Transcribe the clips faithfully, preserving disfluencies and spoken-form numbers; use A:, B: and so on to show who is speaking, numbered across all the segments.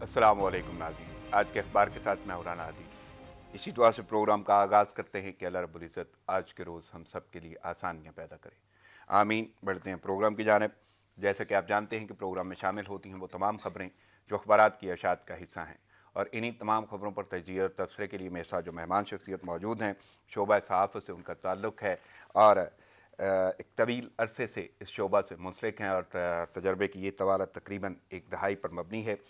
A: अस्सलाम वालेकुम नाज़रीन, आज के अखबार के साथ मैं उराना आदि। इसी दुआ से प्रोग्राम का आगाज़ करते हैं कि अल्लाह रब्बुल इज़्ज़त आज के रोज़ हम सब के लिए आसानियाँ पैदा करे, आमीन। बढ़ते हैं प्रोग्राम की जानिब। जैसा कि आप जानते हैं कि प्रोग्राम में शामिल होती हैं वो तमाम ख़बरें जो अखबारात की अशात का हिस्सा हैं, और इन्हीं तमाम ख़बरों पर तजिया और तबसरे के लिए मेरे साथ जो मेहमान शख्सियत मौजूद हैं, शोबा सहाफ़त से उनका ताल्लुक़ है और एक तवील अरसे से इस शोबा से मुंसलिक हैं और तजर्बे की ये तवालत तकरीबन एक दहाई पर मबनी है।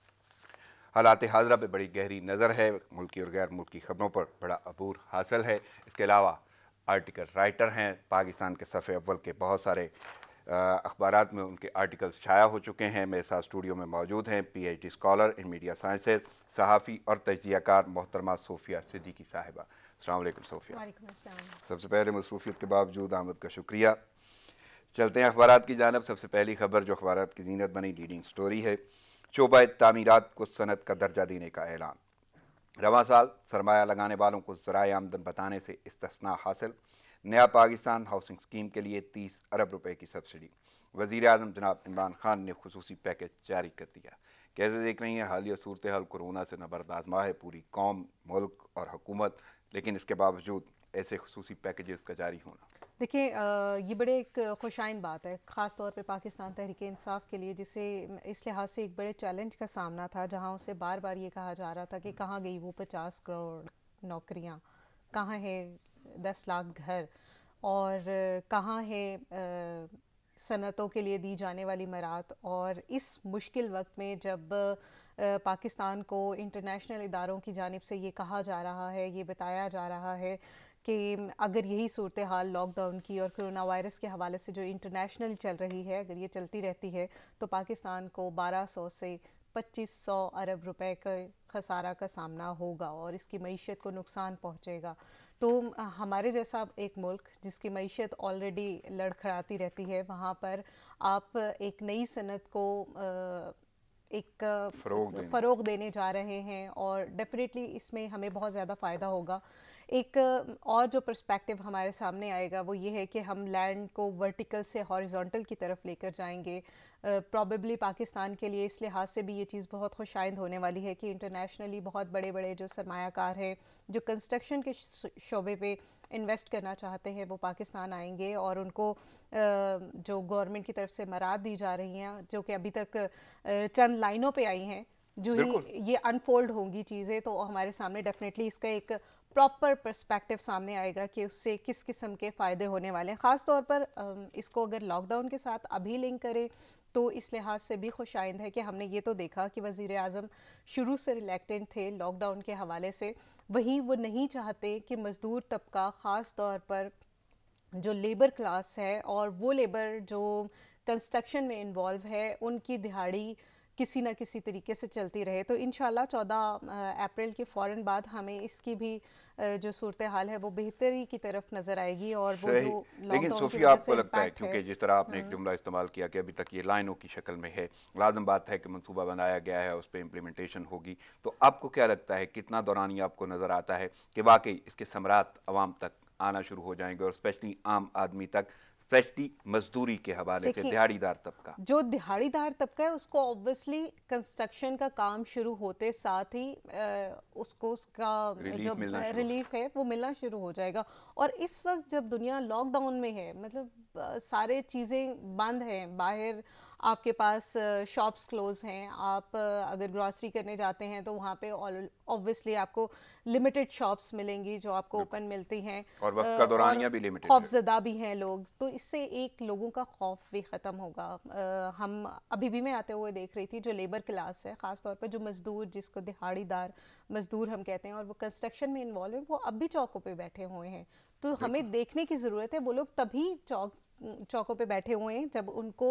A: हालात हाज़रा पे बड़ी गहरी नज़र है, मुल्की और गैर मुल्की ख़बरों पर बड़ा अबूर हासिल है। इसके अलावा आर्टिकल राइटर हैं, पाकिस्तान के सफ़े अव्वल के बहुत सारे अखबारात में उनके आर्टिकल्स छाया हो चुके हैं। मेरे साथ स्टूडियो में मौजूद हैं P H D scholar in media sciences, सहाफ़ी और तजियाकार मोहतरमा सोफिया सिद्दीकी साहिबा। अस्सलाम वालेकुम सोफिया।
B: वालेकुम अस्सलाम।
A: सबसे पहले मसरूफ़ियत के बावजूद आमद का शुक्रिया। चलते हैं अखबारात की जानब। सबसे पहली खबर जो अखबारात की जीनत बनी लीडिंग स्टोरी है, शोबा तामीरात को सनत का दर्जा देने का ऐलान। रवां साल सरमाया लगाने वालों को ज़राए आमदन बताने से इस्तिस्ना हासिल। नया पाकिस्तान हाउसिंग स्कीम के लिए तीस अरब रुपए की सब्सिडी। वज़ीर आज़म जनाब इमरान खान ने खुसूसी पैकेज जारी कर दिया। कैसे देख रही हैं हालिया सूरत हाल? कोरोना से नबर्द आज़मा है पूरी कौम, मुल्क और हुकूमत, लेकिन इसके बावजूद ऐसे खुसूसी पैकेजेस का जारी होना,
B: देखिए ये बड़े एक खुशाइन बात है, ख़ास तौर पे पाकिस्तान तहरीक इंसाफ के लिए, जिसे इस लिहाज से एक बड़े चैलेंज का सामना था, जहां उसे बार बार ये कहा जा रहा था कि कहाँ गई वो पचास करोड़ नौकरियां, कहाँ है दस लाख घर, और कहाँ है सनतों के लिए दी जाने वाली मरात। और इस मुश्किल वक्त में जब पाकिस्तान को इंटरनेशनल इदारों की जानिब से ये कहा जा रहा है, ये बताया जा रहा है कि अगर यही सूरत हाल लॉकडाउन की और कोरोना वायरस के हवाले से जो इंटरनेशनल चल रही है, अगर ये चलती रहती है तो पाकिस्तान को बारह सौ से पच्चीस सौ अरब रुपए का खसारा का सामना होगा और इसकी मईशत को नुकसान पहुंचेगा। तो हमारे जैसा एक मुल्क जिसकी मईशत ऑलरेडी लड़खड़ाती रहती है, वहाँ पर आप एक नई सनत को एक फ़रोग देने जा रहे हैं और डेफिनेटली इसमें हमें बहुत ज़्यादा फ़ायदा होगा। एक और जो पर्सपेक्टिव हमारे सामने आएगा वो ये है कि हम लैंड को वर्टिकल से हॉरिजॉन्टल की तरफ लेकर जाएंगे। प्रॉबेबली uh, पाकिस्तान के लिए इस लिहाज से भी ये चीज़ बहुत खुशाइंद होने वाली है कि इंटरनेशनली बहुत बड़े बड़े जो सरमायाकार हैं जो कंस्ट्रक्शन के शोबे पे इन्वेस्ट करना चाहते हैं वो पाकिस्तान आएंगे, और उनको uh, जो गवर्नमेंट की तरफ से मराद दी जा रही हैं, जो कि अभी तक uh, चंद लाइनों पे आई हैं, जो ही ये अनफोल्ड होंगी चीज़ें तो हमारे सामने डेफिनेटली इसका एक प्रॉपर पर्सपेक्टिव सामने आएगा कि उससे किस किस्म के फ़ायदे होने वाले हैं। ख़ास तौर पर इसको अगर लॉकडाउन के साथ अभी लिंक करें तो इस लिहाज से भी खुशाइंद है कि हमने ये तो देखा कि वज़ीर आज़म शुरू से रिलेक्टेंट थे लॉकडाउन के हवाले से, वहीं वो नहीं चाहते कि मज़दूर तबका, ख़ास तौर पर जो लेबर क्लास है और वो लेबर जो कंस्ट्रक्शन में इन्वॉल्व है, उनकी दिहाड़ी किसी न किसी तरीके से चलती रहे। तो इंशाल्लाह चौदह अप्रैल के फ़ौरन बाद हमें इसकी भी जो सूरत हाल है वो बेहतरी की तरफ नज़र आएगी। और वो जो
A: लेकिन सोफिया आपको लगता है, क्योंकि जिस तरह आपने एक जुमला इस्तेमाल किया कि अभी तक ये लाइनों की शक्ल में है, लाजम बात है कि मंसूबा बनाया गया है, उस पर इम्प्लीमेंटेशन होगी, तो आपको क्या लगता है कितना दौरानी आपको नज़र आता है कि वाकई इसके समरात अवाम तक आना शुरू हो जाएंगे और स्पेशली आम आदमी तक, स्पेशली मजदूरी के हवाले से दिहाड़ीदार तबका?
B: जो दिहाड़ीदार तबका है उसको ऑब्वियसली कंस्ट्रक्शन का काम शुरू होते साथ ही आ, उसको उसका जो रिलीफ है वो मिलना शुरू हो जाएगा। और इस वक्त जब दुनिया लॉकडाउन में है, मतलब आ, सारे चीज़ें बंद हैं, बाहर आपके पास शॉप्स क्लोज हैं, आप अगर ग्रॉसरी करने जाते हैं तो वहाँ पे ऑब्वियसली आपको लिमिटेड शॉप्स मिलेंगी जो आपको ओपन मिलती हैं,
A: और वक्त का दौरानिया भी लिमिटेड,
B: खौफजदा भी हैं लोग, तो इससे एक लोगों का खौफ भी ख़त्म होगा। आ, हम अभी भी मैं आते हुए देख रही थी जो लेबर क्लास है, ख़ास तौर पर जो मज़दूर, जिसको दिहाड़ीदार मज़दूर हम कहते हैं और वो कंस्ट्रक्शन में इन्वॉल्व है, वो अब भी चौकों पे बैठे हुए हैं। तो हमें देखने की ज़रूरत है, वो लोग तभी चौक चौकों पे बैठे हुए हैं जब उनको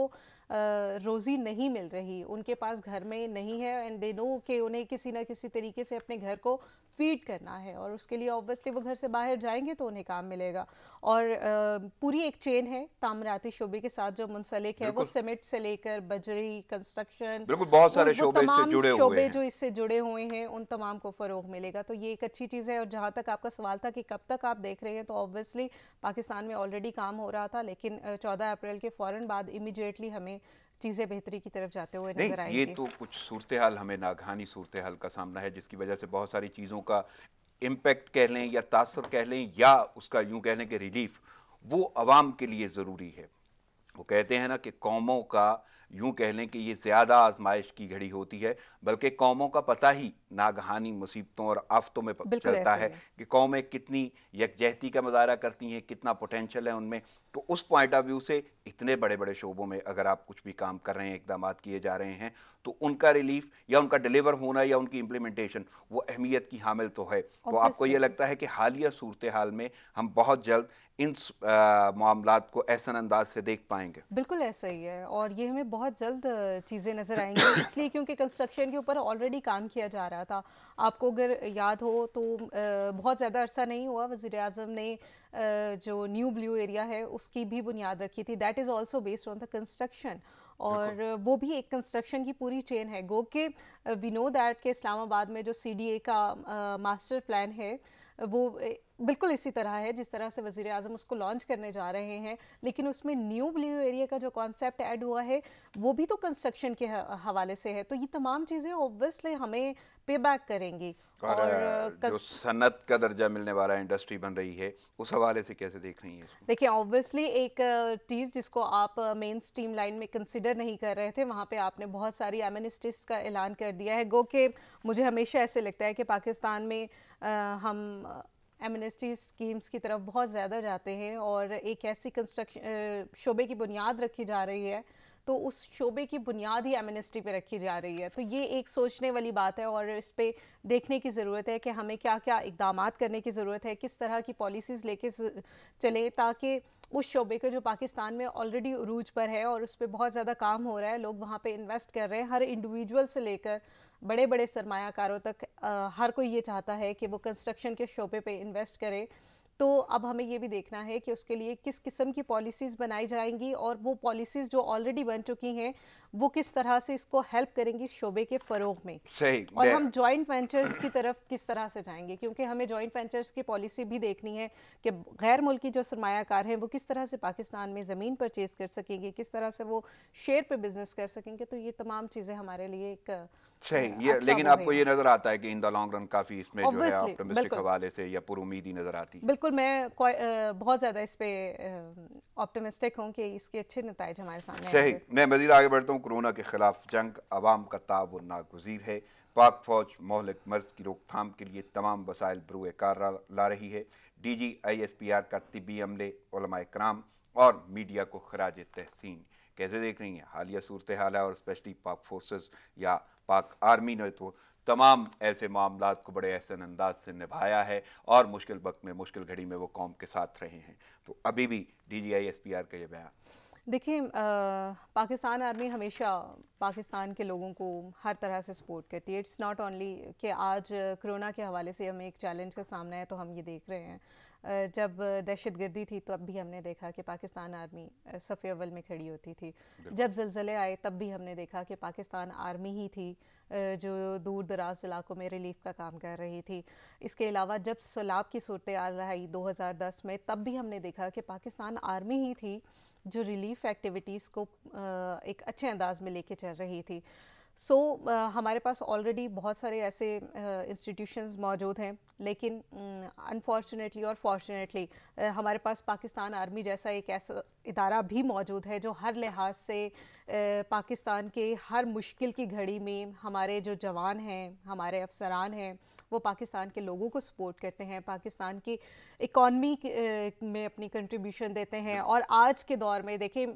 B: रोज़ी नहीं मिल रही, उनके पास घर में नहीं है, एंड दे नो कि उन्हें किसी ना किसी तरीके से अपने घर को फीड करना है, और उसके लिए ऑब्वियसली वो घर से बाहर जाएंगे तो उन्हें काम मिलेगा। और आ, पूरी एक चेन है तामीराती शोबे के साथ जो मुंसलिक है, वो सीमेंट से लेकर बजरी, कंस्ट्रक्शन,
A: बिल्कुल बहुत सारे शोबे इससे जुड़े हुए
B: शोबे
A: हैं।
B: जो इससे जुड़े हुए हैं उन तमाम को फ़रोग मिलेगा, तो ये एक अच्छी चीज़ है। और जहाँ तक आपका सवाल था कि कब तक आप देख रहे हैं, तो ऑब्वियसली पाकिस्तान में ऑलरेडी काम हो रहा था, लेकिन चौदह अप्रैल के फ़ौरन बाद इमीडिएटली हमें चीज़ें बेहतरी की तरफ जाते हुए
A: नहीं,
B: नजर
A: ये
B: आएंगी।
A: तो कुछ सूरत हाल, हमें नागहानी सूरत हाल का सामना है जिसकी वजह से बहुत सारी चीज़ों का इम्पैक्ट कह लें या तासर कह लें या उसका यूं कह लें कि रिलीफ वो अवाम के लिए ज़रूरी है। वो कहते हैं ना कि कौमों का यूं कह लें कि ये ज़्यादा आजमाइश की घड़ी होती है, बल्कि कौमों का पता ही नागहानी मुसीबतों और आफतों में प-
B: बिल्कुल
A: चलता
B: ऐसे
A: है
B: ही है।
A: कि कौमें कितनी यकजहती का मुजाहरा करती हैं, कितना पोटेंशियल है उनमें। तो उस पॉइंट ऑफ व्यू से इतने बड़े बड़े शोबों में अगर आप कुछ भी काम कर रहे हैं, इकदाम किए जा रहे हैं, तो उनका रिलीफ या उनका डिलीवर होना या उनकी इम्प्लीमेंटेशन वो अहमियत की हामिल तो है। तो आपको ये
B: ऑब्वियसली।
A: लगता है कि हालिया सूरत हाल में हम बहुत जल्द इन आ, मामलात को ऐसा अंदाज से देख पाएंगे?
B: बिल्कुल ऐसा ही है, और ये हमें बहुत जल्द चीज़ें नज़र आएंगी, इसलिए क्योंकि कंस्ट्रक्शन के ऊपर ऑलरेडी काम किया जा रहा था। आपको अगर याद हो तो अ, बहुत ज़्यादा अरसा नहीं हुआ, वज़ीर आज़म ने अ, जो न्यू ब्लू एरिया है उसकी भी बुनियाद रखी थी। That is also based on the construction,
A: बिल्कुल।
B: और वो भी एक कंस्ट्रक्शन की पूरी चेन है। गो के वी नो दैट के इस्लामाबाद में जो सी डी ए का मास्टर प्लान है वो ए, बिल्कुल इसी तरह है जिस तरह से वज़ीर आज़म उसको लॉन्च करने जा रहे हैं, लेकिन उसमें न्यू ब्लू एरिया का जो कॉन्सेप्ट ऐड हुआ है वो भी तो कंस्ट्रक्शन के ह- हवाले से है। तो ये तमाम चीज़ें ऑब्वियसली हमें पे बैक करेंगी।
A: और
B: और
A: अ, जो
B: कस-
A: सनत का दर्जा मिलने वाला इंडस्ट्री बन रही है, उस हवाले से कैसे देख रही हैं इसको?
B: देखिए, ऑब्वियसली एक चीज़ जिसको आप मेन स्ट्रीम लाइन में कंसिडर नहीं कर रहे थे, वहाँ पे आपने बहुत सारी एमनेस्टीज का ऐलान कर दिया है। गो के मुझे हमेशा ऐसे लगता है कि पाकिस्तान में अ, हम एमनेस्टी स्कीम्स की तरफ बहुत ज़्यादा जाते हैं, और एक ऐसी कंस्ट्रक्शन शोबे की बुनियाद रखी जा रही है तो उस शोबे की बुनियाद ही एमनेस्टी पे रखी जा रही है। तो ये एक सोचने वाली बात है, और इस पे देखने की ज़रूरत है कि हमें क्या क्या इकदामात करने की ज़रूरत है, किस तरह की पॉलिसीज़ लेके चले, ताकि उस शोबे के जो पाकिस्तान में ऑलरेडी उरूज पर है और उस पर बहुत ज़्यादा काम हो रहा है, लोग वहाँ पे इन्वेस्ट कर रहे हैं, हर इंडिविजुअल से लेकर बड़े बड़े सरमायाकारों तक अ, हर कोई ये चाहता है कि वो कंस्ट्रक्शन के शोबे पे इन्वेस्ट करे। तो अब हमें ये भी देखना है कि उसके लिए किस किस्म की पॉलिसीज़ बनाई जाएंगी, और वो पॉलिसीज़ जो ऑलरेडी बन चुकी हैं वो किस तरह से इसको हेल्प करेंगी शोबे के फ़रोग में।
A: सही।
B: और
A: मैं
B: हम जॉइंट वेंचर्स की तरफ किस तरह से जाएंगे, क्योंकि हमें जॉइंट वेंचर्स की पॉलिसी भी देखनी है कि गैर मुल्की जो सरमायाकार हैं वो किस तरह से पाकिस्तान में ज़मीन परचेज कर सकेंगे, किस तरह से वो शेयर पे बिजनेस कर सकेंगे। तो ये तमाम चीज़ें हमारे लिए एक अ,
A: सही ये,
B: अच्छा
A: लेकिन
B: वो है।
A: आपको ये नज़र आता है कि इन द लॉन्ग रन काफ़ी इसमें जो है
B: ऑब्वियसली,
A: ऑप्टिमिस्टिक
B: बिल्कुल
A: हवाले से या पुरुमीदी नज़र आती है?
B: बिल्कुल, मैं क्वाइ- अ, बहुत ज़्यादा इस पे ऑप्टिमिस्टिक हूँ कि इसके अच्छे नतीजे हमारे सामने
A: सही।
B: आएंगे।
A: मैं मज़ीद आगे बढ़ता हूँ। कोरोना के खिलाफ जंग अवाम का ताउन नागुज़ीर है। पाक फ़ौज मोहलिक मर्ज की रोकथाम के लिए तमाम वसाइल बरूए कार ला ला रही है। D G I S P R का तिब्बी अमले, उलमाए कराम और मीडिया को खराज तहसीन। कैसे देख रही हैं हालिया सूरत हाल है, और स्पेशली पाक फोर्सेस या पाक आर्मी ने तो तमाम ऐसे मामलात को बड़े एहसन अंदाज से निभाया है और मुश्किल वक्त में, मुश्किल घड़ी में वो कौम के साथ रहे हैं। तो अभी भी D G I S P R का ये बयान?
B: देखिए, अ, पाकिस्तान आर्मी हमेशा पाकिस्तान के लोगों को हर तरह से सपोर्ट करती है। इट्स नॉट ओनली कि आज कोरोना के हवाले से हमें एक चैलेंज का सामना है तो हम ये देख रहे हैं। अ, जब दहशतगर्दी थी तब भी हमने देखा कि पाकिस्तान आर्मी अ, सफ़े अव्वल में खड़ी होती थी।
A: बिल्कुल।
B: जब ज़लज़ले आए तब भी हमने देखा कि पाकिस्तान आर्मी ही थी अ, जो दूर दराज इलाकों में रिलीफ का काम कर रही थी। इसके अलावा जब सैलाब की सूरत हाल आई दो हज़ार दस में, तब भी हमने देखा कि पाकिस्तान आर्मी ही थी जो रिलीफ एक्टिविटीज़ को अ, एक अच्छे अंदाज में लेके चल रही थी। सो so, uh, हमारे पास ऑलरेडी बहुत सारे ऐसे इंस्टीट्यूशंस uh, मौजूद हैं, लेकिन अनफॉर्चुनेटली और फॉर्चुनेटली uh, हमारे पास पाकिस्तान आर्मी जैसा एक ऐसा इदारा भी मौजूद है जो हर लिहाज से uh, पाकिस्तान के हर मुश्किल की घड़ी में हमारे जो जवान हैं, हमारे अफसरान हैं, वो पाकिस्तान के लोगों को सपोर्ट करते हैं, पाकिस्तान की इकॉनमी में अपनी कंट्रीब्यूशन देते हैं। और आज के दौर में देखें,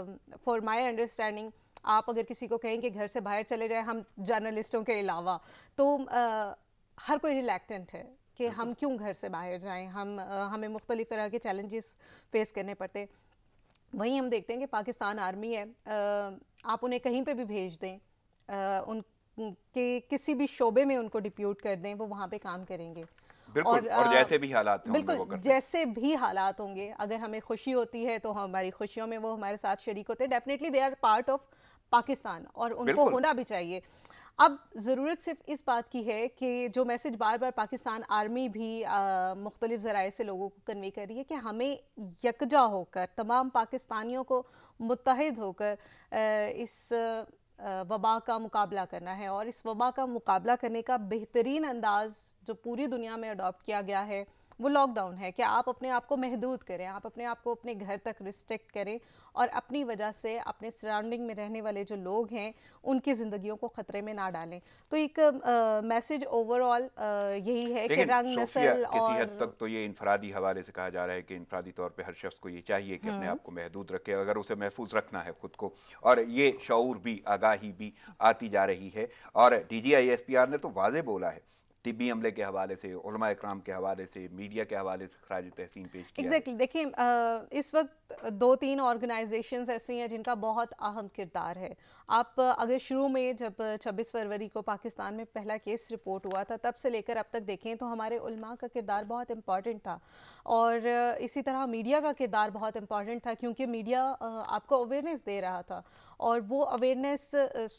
B: फॉर माय अंडरस्टैंडिंग, आप अगर किसी को कहें कि घर से बाहर चले जाएं, हम जर्नलिस्टों के अलावा, तो आ, हर कोई रिलैक्टेंट है कि हम क्यों घर से बाहर जाएं, हम आ, हमें मुख्तलिफ तरह के चैलेंजेस फेस करने पड़ते हैं। वहीं हम देखते हैं कि पाकिस्तान आर्मी है, आ, आप उन्हें कहीं पे भी भेज दें, आ, उन के किसी भी शोबे में उनको डिप्यूट कर दें, वो वहाँ पे काम करेंगे।
A: बिल्कुल।
B: और,
A: और
B: आ,
A: जैसे भी हालात होंगे
B: बिल्कुल
A: वो करते हैं।
B: जैसे भी हालात होंगे, अगर हमें खुशी होती है तो हमारी खुशियों में वो हमारे साथ शरीक होते हैं। Definitely they are part of Pakistan और उनको
A: बिल्कुल।
B: होना भी चाहिए। अब ज़रूरत सिर्फ इस बात की है कि जो मैसेज बार बार पाकिस्तान आर्मी भी मुख्तलिफ ज़राए से लोगों को कन्वे कर रही है कि हमें यकजा होकर, तमाम पाकिस्तानियों को मुत्तहिद होकर आ, इस आ, वबा का मुकाबला करना है। और इस वबा का मुकाबला करने का बेहतरीन अंदाज़ जो पूरी दुनिया में अडॉप्ट किया गया है वो लॉकडाउन है कि आप अपने आप को महदूद करें, आप अपने आप को अपने घर तक रिस्ट्रिक्ट करें और अपनी वजह से अपने सराउंडिंग में रहने वाले जो लोग हैं उनकी ज़िंदगियों को ख़तरे में ना डालें। तो एक मैसेज ओवरऑल यही है कि रंग, नस्ल
A: किसी
B: और
A: हद तक तो ये इनफरादी हवाले से कहा जा रहा है कि इनफरादी तौर पे हर शख्स को ये चाहिए कि अपने आप को महदूद रखे, अगर उसे महफूज रखना है खुद को, और ये शऊर भी, आगाही भी आती जा रही है। और D G I S P R ने तो वाज़े बोला है, तिब्बी अमले के हवाले से, उलमा इकराम के हवाले से, मीडिया के हवाले से खराज तहसीन पेश किया।
B: Exactly exactly. देखिए इस वक्त दो तीन ऑर्गेनाइजेशंस ऐसी हैं जिनका बहुत अहम किरदार है। आप अगर शुरू में जब छब्बीस फरवरी को पाकिस्तान में पहला केस रिपोर्ट हुआ था तब से लेकर अब तक देखें तो हमारे उलमा का किरदार बहुत इम्पॉर्टेंट था, और इसी तरह मीडिया का किरदार बहुत इम्पॉर्टेंट था, क्योंकि मीडिया आपको अवेयरनेस दे रहा था, और वो अवेयरनेस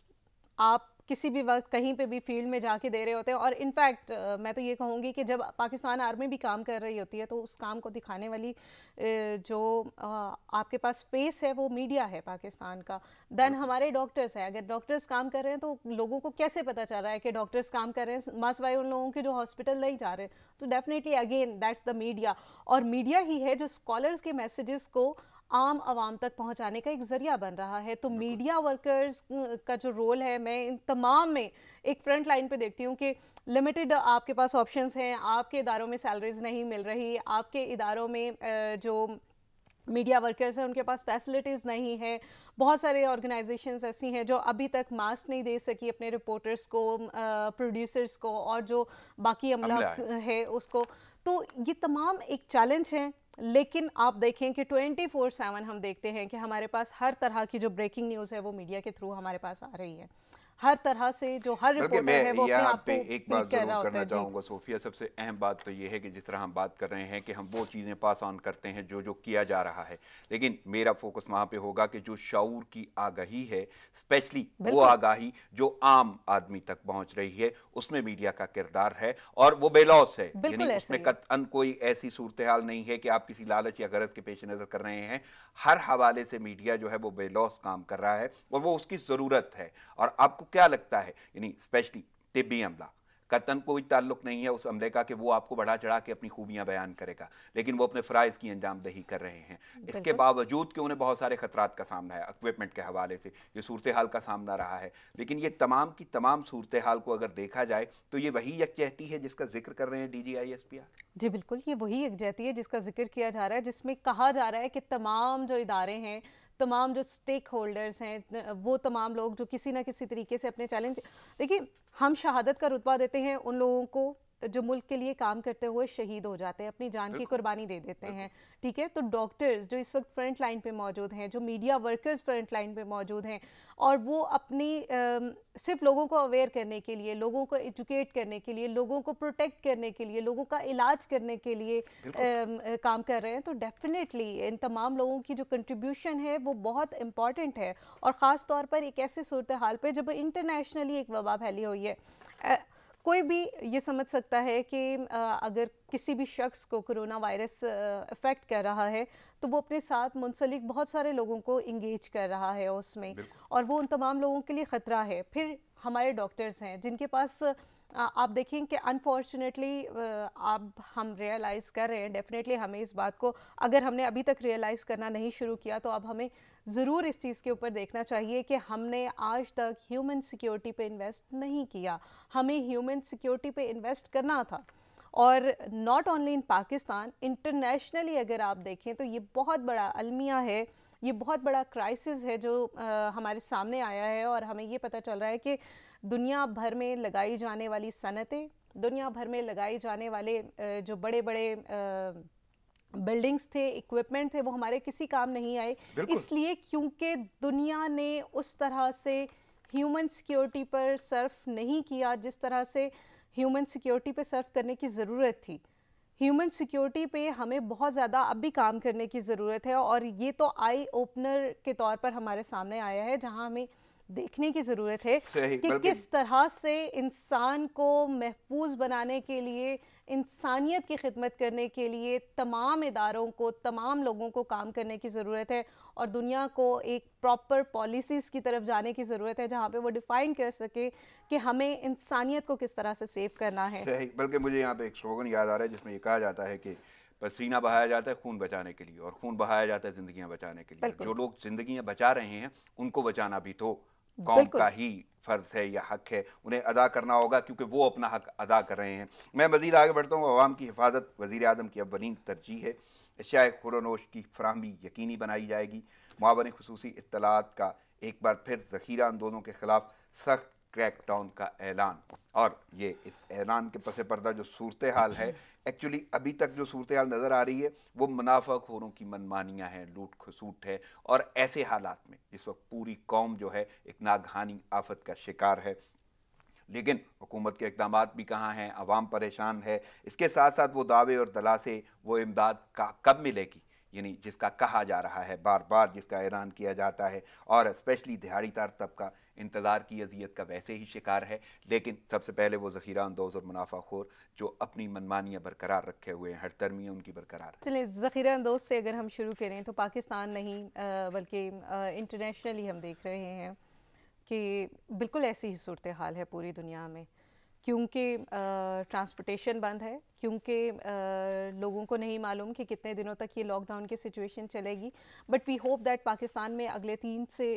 B: आप किसी भी वक्त कहीं पे भी फील्ड में जाके दे रहे होते हैं। और इनफैक्ट मैं तो ये कहूँगी कि जब पाकिस्तान आर्मी भी काम कर रही होती है तो उस काम को दिखाने वाली जो आपके पास स्पेस है वो मीडिया है पाकिस्तान का। देन हमारे डॉक्टर्स हैं, अगर डॉक्टर्स काम कर रहे हैं तो लोगों को कैसे पता चल रहा है कि डॉक्टर्स काम कर रहे हैं, मासवाई उन लोगों के जो हॉस्पिटल नहीं जा रहे? तो definitely again that's the media, और मीडिया ही है जो स्कॉलर्स के मैसेजेस को आम आवाम तक पहुंचाने का एक ज़रिया बन रहा है। तो मीडिया वर्कर्स का जो रोल है, मैं इन तमाम में एक फ्रंट लाइन पे देखती हूँ कि लिमिटेड आपके पास ऑप्शंस हैं, आपके इदारों में सैलरीज नहीं मिल रही, आपके इदारों में जो मीडिया वर्कर्स हैं उनके पास फैसिलिटीज़ नहीं है। बहुत सारे ऑर्गेनाइजेशंस ऐसी हैं जो अभी तक मास्क नहीं दे सकी अपने रिपोर्टर्स को, प्रोड्यूसर्स को, और जो बाकी अमला है उसको। तो ये तमाम एक चैलेंज है, लेकिन आप देखें कि ट्वेंटी फोर सेवन हम देखते हैं कि हमारे पास हर तरह की जो ब्रेकिंग न्यूज़ है वो मीडिया के थ्रू हमारे पास आ रही है। हर तरह से जो हर रिपोर्टर है वो अपने आप को
A: एक बात जरूर करना चाहूँगा सोफिया, सबसे अहम बात तो ये है कि जिस तरह हम बात कर रहे हैं कि हम वो चीज़ें पास ऑन करते हैं जो जो किया जा रहा है, लेकिन मेरा फोकस वहाँ पे होगा कि जो शऊर की आगाही है, स्पेशली वो आगाही जो आम आदमी तक पहुँच रही है, उसमें मीडिया का किरदार है, और वो बेलौस है, यानी उसमें कतअन कोई ऐसी सूरत हाल नहीं है कि आप किसी लालच या गरज के पेश नज़र कर रहे हैं। हर हवाले से मीडिया जो है वो बेलौस काम कर रहा है और वो उसकी ज़रूरत है। और आपको क्या लगता है, यानी स्पेशली तिब्बी अमला, कतन कोई ताल्लुक नहीं है उस अमले का कि वो आपको बढ़ा चढ़ा के अपनी खूबियां बयान करेगा, लेकिन वो अपने फ़राइज़ की अंजामदही कर रहे हैं। इसके बावजूद कि उन्हें बहुत सारे खतरात का सामना है, इक्विपमेंट के हवाले से ये सूरत हाल का सामना रहा है, लेकिन ये तमाम की तमाम सूरत हाल को अगर देखा जाए तो ये वही यकजहती है जिसका जिक्र कर रहे हैं D G I S P R.
B: जी बिल्कुल, ये वही यकजहती है जिसका जिक्र किया जा रहा है, जिसमें कहा जा रहा है कि तमाम जो इदारे हैं, तमाम जो स्टेक होल्डर्स हैं, वो तमाम लोग जो किसी ना किसी तरीके से अपने चैलेंज, देखिए हम शहादत का रुतबा देते हैं उन लोगों को जो मुल्क के लिए काम करते हुए शहीद हो जाते हैं, अपनी जान की कुर्बानी दे देते हैं, ठीक है। तो डॉक्टर्स जो इस वक्त फ्रंट लाइन पे मौजूद हैं, जो मीडिया वर्कर्स फ्रंट लाइन पे मौजूद हैं, और वो अपनी सिर्फ लोगों को अवेयर करने के लिए, लोगों को एजुकेट करने के लिए, लोगों को प्रोटेक्ट करने के लिए, लोगों का इलाज करने के लिए आ, काम कर रहे हैं। तो डेफिनेटली इन तमाम लोगों की जो कंट्रीब्यूशन है वो बहुत इंपॉर्टेंट है, और ख़ास तौर पर एक ऐसे सूरत हाल पे जब इंटरनेशनली एक वबा फैली हुई है। आ, कोई भी ये समझ सकता है कि अगर किसी भी शख्स को कोरोना वायरस अफेक्ट कर रहा है तो वो अपने साथ मुंसलिक बहुत सारे लोगों को इंगेज कर रहा है उसमें, और वो उन तमाम लोगों के लिए ख़तरा है। फिर हमारे डॉक्टर्स हैं जिनके पास आप देखें कि अनफॉर्चुनेटली अब हम रियलाइज़ कर रहे हैं, डेफिनेटली हमें इस बात को, अगर हमने अभी तक रियलाइज़ करना नहीं शुरू किया तो अब हमें ज़रूर इस चीज़ के ऊपर देखना चाहिए कि हमने आज तक ह्यूमन सिक्योरिटी पे इन्वेस्ट नहीं किया। हमें ह्यूमन सिक्योरिटी पे इन्वेस्ट करना था, और not only in Pakistan, internationally अगर आप देखें तो ये बहुत बड़ा अलमिया है, ये बहुत बड़ा क्राइसिस है जो आ, हमारे सामने आया है। और हमें ये पता चल रहा है कि दुनिया भर में लगाई जाने वाली सनतें, दुनिया भर में लगाए जाने वाले जो बड़े बड़े बिल्डिंग्स थे, इक्विपमेंट थे, वो हमारे किसी काम नहीं आए, इसलिए क्योंकि दुनिया ने उस तरह से ह्यूमन सिक्योरिटी पर सर्फ नहीं किया जिस तरह से ह्यूमन सिक्योरिटी पे सर्फ करने की ज़रूरत थी। ह्यूमन सिक्योरिटी पे हमें बहुत ज़्यादा अब भी काम करने की ज़रूरत है, और ये तो आई ओपनर के तौर पर हमारे सामने आया है, जहां हमें देखने की ज़रूरत है
A: सही,
B: कि
A: बल्कि
B: किस तरह से इंसान को महफूज बनाने के लिए, इंसानियत की खिदमत करने के लिए तमाम इदारों को, तमाम लोगों को काम करने की ज़रूरत है और दुनिया को एक प्रॉपर पॉलिसीज़ की तरफ जाने की ज़रूरत है जहाँ पे वो डिफ़ाइन कर सके कि हमें इंसानियत को किस तरह से सेव करना है।
A: सही, बल्कि मुझे यहाँ पे एक स्लोगन याद आ रहा है जिसमें ये कहा जाता है कि पसीना बहाया जाता है खून बचाने के लिए और खून बहाया जाता है ज़िंदगियाँ बचाने के लिए। और
B: बिल्कुल,
A: जो लोग ज़िंदगियाँ बचा रहे हैं उनको बचाना भी तो कौम का
B: बिल्कुल।
A: ही फ़र्ज़ है या हक है, उन्हें अदा करना होगा क्योंकि वो अपना हक अदा कर रहे हैं। मैं मज़ीद आगे बढ़ता हूँ। अवाम की हिफाजत वज़ीर आज़म की अव्वलीन तरजीह है। अशियाए खुर्दनोश की फराहमी यकीनी बनाई जाएगी। मुआवन खुसूसी इत्तलात का एक बार फिर ज़ख़ीरा अंदोज़ों के ख़िलाफ़ सख्त क्रैकडाउन का ऐलान। और ये इस ऐलान के पस पर्दा जो सूरत हाल है, एक्चुअली अभी तक जो सूरत हाल नज़र आ रही है वो मुनाफाखोरों की मनमानियाँ हैं, लूट खसूट है। और ऐसे हालात में इस वक्त पूरी कौम जो है एक नागहानी आफत का शिकार है, लेकिन हुकूमत के इकदाम भी कहाँ हैं, अवाम परेशान है। इसके साथ साथ वो दावे और दलासे, वो इमदाद का कब मिलेगी, यानी जिसका कहा जा रहा है बार बार, जिसका ऐलान किया जाता है, और स्पेशली दिहाड़ीदार तबका इंतज़ार की अजियत का वैसे ही शिकार है। लेकिन सबसे पहले वो ज़ख़ीरा अंदोज़ और मुनाफाखोर जो अपनी मनमानियाँ बरकरार रखे हुए हैं, हर तरमियाँ उनकी बरकरार है।
B: चलिए ज़ख़ीरा अंदोज़ से अगर हम शुरू करें तो पाकिस्तान नहीं अ, बल्कि अ, इंटरनेशनली हम देख रहे हैं कि बिल्कुल ऐसी ही सूरत हाल है पूरी दुनिया में, क्योंकि ट्रांसपोर्टेशन बंद है, क्योंकि अ, लोगों को नहीं मालूम कि कितने दिनों तक ये लॉकडाउन की सिचुएशन चलेगी। But we hope that Pakistan में अगले तीन से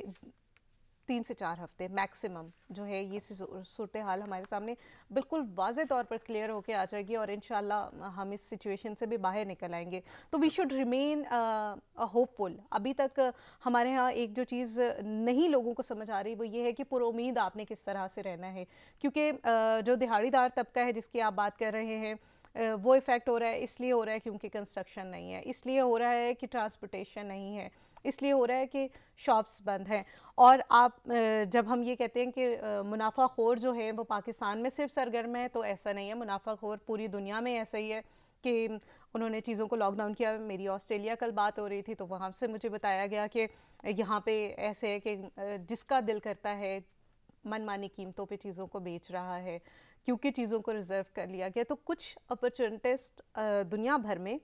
B: तीन से चार हफ्ते मैक्सिमम जो है ये सूरत हाल हमारे सामने बिल्कुल वाज़े तौर पर क्लियर होके आ जाएगी और इंशाल्लाह हम इस सिचुएशन से भी बाहर निकल आएंगे। तो वी शुड रिमेन होपफुल। अभी तक अ, हमारे यहाँ एक जो चीज़ नहीं लोगों को समझ आ रही वो ये है कि पुरोमीद आपने किस तरह से रहना है, क्योंकि अ, जो दिहाड़ीदार तबका है जिसकी आप बात कर रहे हैं, अ, वो इफ़ेक्ट हो रहा है। इसलिए हो रहा है क्योंकि कंस्ट्रक्शन नहीं है, इसलिए हो रहा है कि ट्रांसपोर्टेशन नहीं है, इसलिए हो रहा है कि शॉप्स बंद हैं। और आप अ, जब हम ये कहते हैं कि अ, मुनाफाखोर जो है वो पाकिस्तान में सिर्फ सरगर्म है, तो ऐसा नहीं है। मुनाफाखोर पूरी दुनिया में ऐसा ही है कि उन्होंने चीज़ों को लॉकडाउन किया। मेरी ऑस्ट्रेलिया कल बात हो रही थी तो वहाँ से मुझे बताया गया कि यहाँ पे ऐसे है कि अ, जिसका दिल करता है मनमानी कीमतों पे चीज़ों को बेच रहा है क्योंकि चीज़ों को रिजर्व कर लिया गया। तो कुछ अपॉर्चुनिटिस्ट दुनिया भर में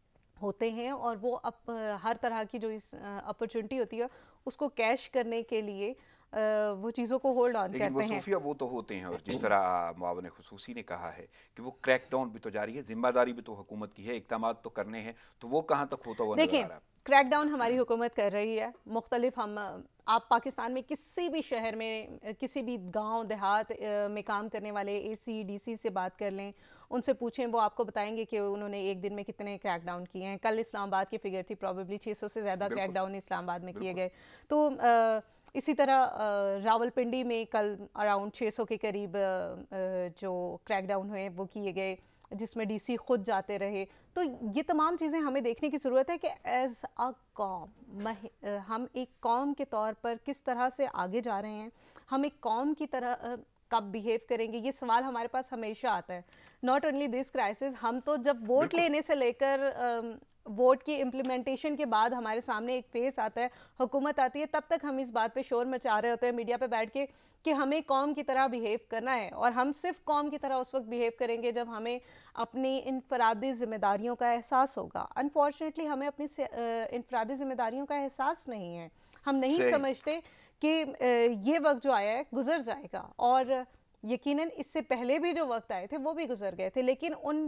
B: होते हैं और वो अप, हर तरह की जो इस अपॉर्चुनिटी होती है उसको कैश करने के लिए अ, वो चीज़ों को होल्ड ऑन
A: लेकिन वो
B: करते हैं।
A: सूफिया वो तो होते हैं, और जिस तरह मुआवन खुसूसी ने कहा है कि वो क्रैकडाउन भी तो जारी है, जिम्मेदारी भी तो हुकूमत की है, इक़दाम तो करने हैं, तो वो कहाँ तक होता हुआ नजर आ
B: देखिए,
A: रहा है?
B: क्रैकडाउन हमारी हुकूमत कर रही है मुख्तलिफ। हम आप पाकिस्तान में किसी भी शहर में, किसी भी गांव देहात अ, में काम करने वाले एसी डीसी से बात कर लें, उनसे पूछें, वो आपको बताएंगे कि उन्होंने एक दिन में कितने क्रैकडाउन किए हैं। कल इस्लामाबाद की फिगर थी, प्रॉबेबली छः सौ से ज़्यादा
A: बिल्कुल,
B: क्रैकडाउन इस्लामाबाद में किए
A: बिल्कुल।
B: गए। तो अ, इसी तरह अ, रावलपिंडी में कल अराउंड छः सौ के करीब अ, अ, जो क्रैकडाउन हुए वो किए गए, जिसमें डीसी खुद जाते रहे। तो ये तमाम चीज़ें हमें देखने की ज़रूरत है कि एज़ अ कौम हम एक कौम के तौर पर किस तरह से आगे जा रहे हैं, हम एक कौम की तरह अ, कब बिहेव करेंगे। ये सवाल हमारे पास हमेशा आता है। नॉट ओनली दिस क्राइसिस, हम तो जब वोट
A: बिल्कुल
B: लेने से लेकर अम, वोट की इम्प्लीमेंटेशन के बाद हमारे सामने एक फेस आता है, हुकूमत आती है, तब तक हम इस बात पे शोर मचा रहे होते हैं मीडिया पे बैठ के कि हमें कौम की तरह बिहेव करना है। और हम सिर्फ कौम की तरह उस वक्त बिहेव करेंगे जब हमें अपनी इनफरादी जिम्मेदारियों का एहसास होगा। अनफॉर्चुनेटली हमें अपनी इनफरादी जिम्मेदारियों का एहसास नहीं है। हम नहीं
A: सही।
B: समझते कि ये वक्त जो आया है गुजर जाएगा, और यकीनन इससे पहले भी जो वक्त आए थे वो भी गुजर गए थे। लेकिन उन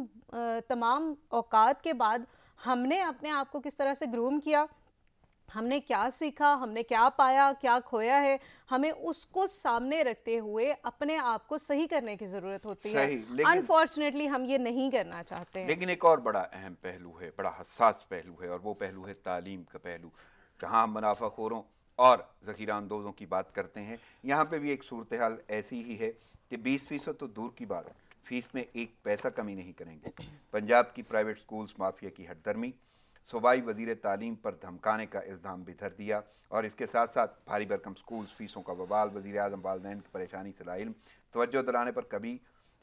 B: तमाम औकात के बाद हमने अपने आप को किस तरह से ग्रूम किया, हमने क्या सीखा, हमने क्या पाया, क्या खोया है, हमें उसको सामने रखते हुए अपने आप को सही करने की ज़रूरत होती है।
A: सही, लेकिन
B: अनफॉर्चुनेटली हम ये नहीं करना चाहते हैं।
A: लेकिन एक और बड़ा अहम पहलू है, बड़ा हसास पहलू है, और वो पहलू है तालीम का पहलू। जहाँ हम मुनाफाखोरों और ज़ख़ीरा अंदोज़ों की बात करते हैं, यहाँ पे भी एक सूरत हाल ऐसी ही है कि बीस फीसद तो दूर की बात, फीस में एक पैसा कमी नहीं करेंगे। पंजाब की प्राइवेट स्कूल्स माफिया की हटदर्मी, सूबाई वज़ीर तालीम पर धमकाने का इल्ज़ाम भी धर दिया, और इसके साथ साथ भारी भरकम स्कूल्स फीसों का बवाल, वज़ीर आज़म वालिदैन की परेशानी से लाइल्म, तवज्जो दिलाने पर कभी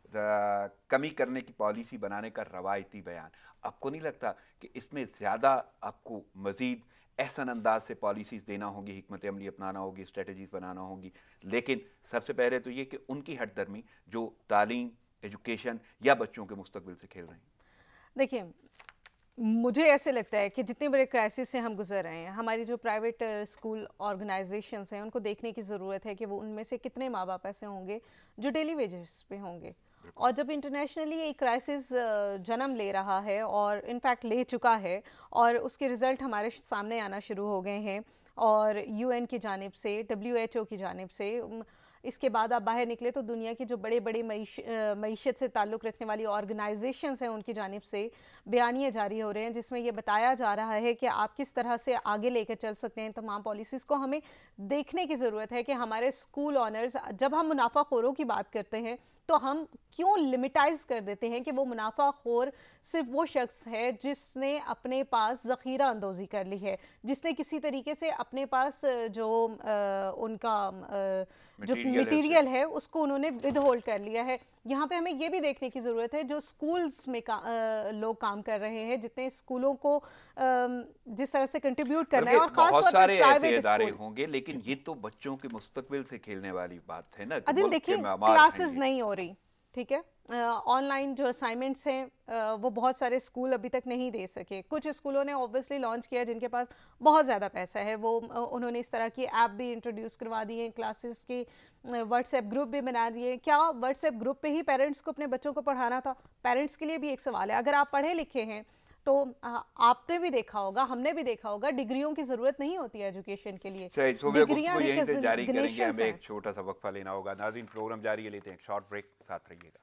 A: कमी करने की पॉलिसी बनाने का रवायती बयान। आपको नहीं लगता कि इसमें ज़्यादा आपको मज़ीद एहसन अंदाज से पॉलिसीज़ देना होगी, हिकमत अमली अपनाना होगी, स्ट्रेटजीज़ बनाना होगी। लेकिन सबसे पहले तो ये कि उनकी हटदर्मी जो तालीम, एजुकेशन या बच्चों के मुस्तकबिल से खेल रहे हैं।
B: देखिए, मुझे ऐसे लगता है कि जितने बड़े क्राइसिस से हम गुजर रहे हैं, हमारी जो प्राइवेट स्कूल ऑर्गेनाइजेशंस हैं उनको देखने की ज़रूरत है कि वो उनमें से कितने माँ बाप ऐसे होंगे जो डेली वेजेस पे होंगे। और जब इंटरनेशनली एक क्राइसिस जन्म ले रहा है और इनफैक्ट ले चुका है और उसके रिज़ल्ट हमारे सामने आना शुरू हो गए हैं और यूएन की जानिब से, डब्ल्यू एच ओ की जानिब से, इसके बाद आप बाहर निकले तो दुनिया की जो बड़े बड़े मईशत से ताल्लुक़ रखने वाली ऑर्गेनाइजेशंस हैं उनकी जानिब से बयानियाँ जारी हो रहे हैं जिसमें ये बताया जा रहा है कि आप किस तरह से आगे लेकर चल सकते हैं तमाम पॉलिसीज़ को। हमें देखने की ज़रूरत है कि हमारे स्कूल ऑनर्स, जब हम मुनाफाखोरों की बात करते हैं तो हम क्यों लिमिटाइज कर देते हैं कि वो मुनाफाखोर सिर्फ वो शख्स है जिसने अपने पास ज़ख़ीरा अंदोज़ी कर ली है, जिसने किसी तरीके से अपने पास जो आ, उनका आ, जो मटेरियल है, है उसको उन्होंने विद होल्ड कर लिया है। यहाँ पे हमें ये भी देखने की ज़रूरत है जो स्कूल्स में का, आ, लोग काम कर रहे हैं, जितने स्कूलों को आ, जिस तरह से कंट्रीब्यूट करना है, और खास
A: बहुत
B: तौर
A: सारे
B: पर
A: ऐसे इदारे होंगे, लेकिन ये तो बच्चों के मुस्तकबिल से खेलने वाली बात है ना।
B: अदिल देखिए, क्लासेस नहीं हो रही, ठीक है, ऑनलाइन uh, जो असाइनमेंट्स हैं uh, वो बहुत सारे स्कूल अभी तक नहीं दे सके। कुछ स्कूलों ने ऑब्वियसली लॉन्च किया जिनके पास बहुत ज़्यादा पैसा है, वो uh, उन्होंने इस तरह की ऐप भी इंट्रोड्यूस करवा दी है, क्लासेस की व्हाट्सएप ग्रुप भी बना दिए। क्या व्हाट्सएप ग्रुप पे ही पेरेंट्स को अपने बच्चों को पढ़ाना था? पेरेंट्स के लिए भी एक सवाल है। अगर आप पढ़े लिखे हैं तो आपने भी देखा होगा, हमने भी देखा होगा, डिग्रियों की जरूरत नहीं होती है एजुकेशन के लिए।
A: डिग्रियां यहीं से जारी करेंगे, हमें एक छोटा सा वक्फा लेना होगा। नाज़रीन, प्रोग्राम जारी है, लेते हैं एक शॉर्ट ब्रेक, साथ रहिएगा।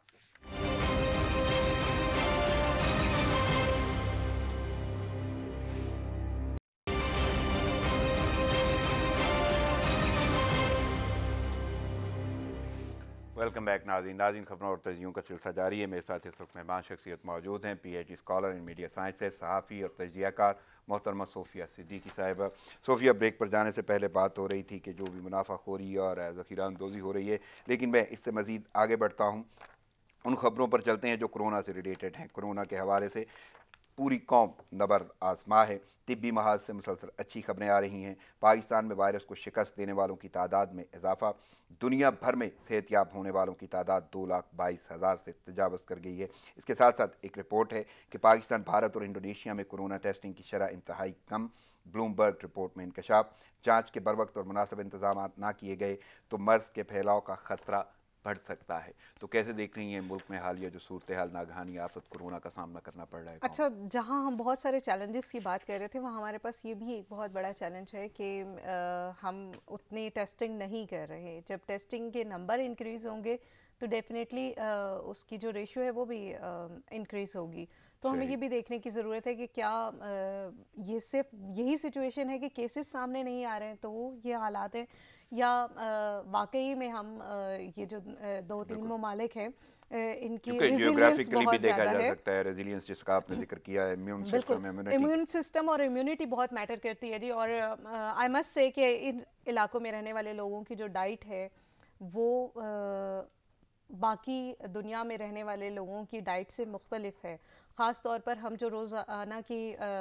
A: वेलकम बैक नाज़रीन। नाज़रीन, खबरों और तजियों का सिलसिला जारी है। मेरे साथ इस वक्त मेहमान शख्सियत मौजूद हैं, PhD scholar in media sciences, सहाफ़ी और तजियाकार मोहतरमा सोफिया सिद्दीकी साहिबा। सोफिया, ब्रेक पर जाने से पहले बात हो रही थी कि जो भी मुनाफाखोरी और ज़ख़ीरा अंदोज़ी हो रही है, लेकिन मैं इससे मज़ीद आगे बढ़ता हूँ, उन ख़बरों पर चलते हैं जो कोरोना से रिलेटेड हैं। कोरोना के हवाले से पूरी कौम नबर आज़मा है। तिब्बी महाज से मुसलसल अच्छी खबरें आ रही हैं। पाकिस्तान में वायरस को शिकस्त देने वालों की तादाद में इजाफा। दुनिया भर में सेहतियाब होने वालों की तादाद दो लाख बाईस हज़ार से तजावज़ कर गई है। इसके साथ साथ एक रिपोर्ट है कि पाकिस्तान, भारत और इंडोनेशिया में कोरोना टेस्टिंग की शरह इंतहाई कम। ब्लूमबर्ग रिपोर्ट में इंकशाफ। जाँच के बर वक्त और मुनासिब इंतजाम ना किए गए तो मर्ज़ के फैलाव का ख़तरा बढ़ सकता है। तो कैसे देख रही हैं मुल्क में हालिया जो सूरत हाल, नागहानी आफत कोरोना का सामना करना पड़ रहा है?
B: अच्छा, जहां हम बहुत सारे चैलेंजेस की बात कर रहे थे, वहाँ हमारे पास ये भी एक बहुत बड़ा चैलेंज है कि हम उतनी टेस्टिंग नहीं कर रहे। जब टेस्टिंग के नंबर इंक्रीज़ होंगे तो डेफिनेटली उसकी जो रेशियो है वो भी इंक्रीज़ होगी। तो हमें ये भी देखने की ज़रूरत है कि क्या आ, ये सिर्फ यही सिचुएशन है कि केसेस सामने नहीं आ रहे हैं तो ये हालात हैं, या वाकई में हम ये जो दो तीन ममालिक हैं इनकी रेजिलियंस बहुत ज़्यादा है।
A: सकता है रेजिलियंस जिसका आपने जिक्र किया है, इम्यून सिस्टम,
B: इम्यून सिस्टम और इम्यूनिटी बहुत मैटर करती है जी। और आई मस्ट से कि इन इलाकों में रहने वाले लोगों की जो डाइट है वो आ, बाकी दुनिया में रहने वाले लोगों की डाइट से मुख्तलिफ है। ख़ास तौर पर हम जो रोज़ाना की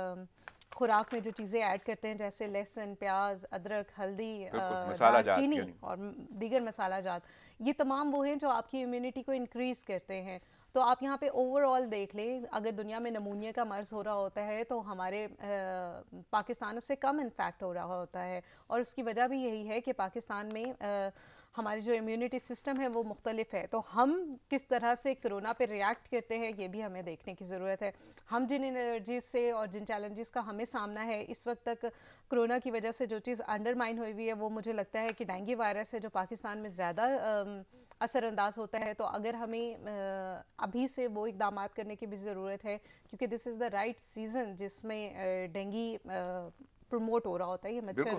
B: खुराक में जो चीज़ें ऐड करते हैं, जैसे लहसुन, प्याज, अदरक, हल्दी, दालचीनी और दीगर मसाला जात, ये तमाम वो हैं जो आपकी इम्यूनिटी को इंक्रीज़ करते हैं। तो आप यहाँ पे ओवरऑल देख लें, अगर दुनिया में नमूनिया का मर्ज़ हो रहा होता है तो हमारे आ, पाकिस्तान उससे कम इन्फेक्ट हो रहा होता है। और उसकी वजह भी यही है कि पाकिस्तान में आ, हमारी जो इम्यूनिटी सिस्टम है वो मुख्तलिफ है। तो हम किस तरह से कोरोना पे रिएक्ट करते हैं ये भी हमें देखने की ज़रूरत है। हम जिन एनर्जीज से और जिन चैलेंजेस का हमें सामना है इस वक्त तक, कोरोना की वजह से जो चीज़ अंडरमाइन हुई हुई है वो मुझे लगता है कि डेंगू वायरस है जो पाकिस्तान में ज़्यादा असरअंदाज होता है। तो अगर हमें अभी से वो इक़दाम करने की भी ज़रूरत है, क्योंकि this is the right season जिसमें डेंगू प्रमोट हो रहा होता है। ये मच्छर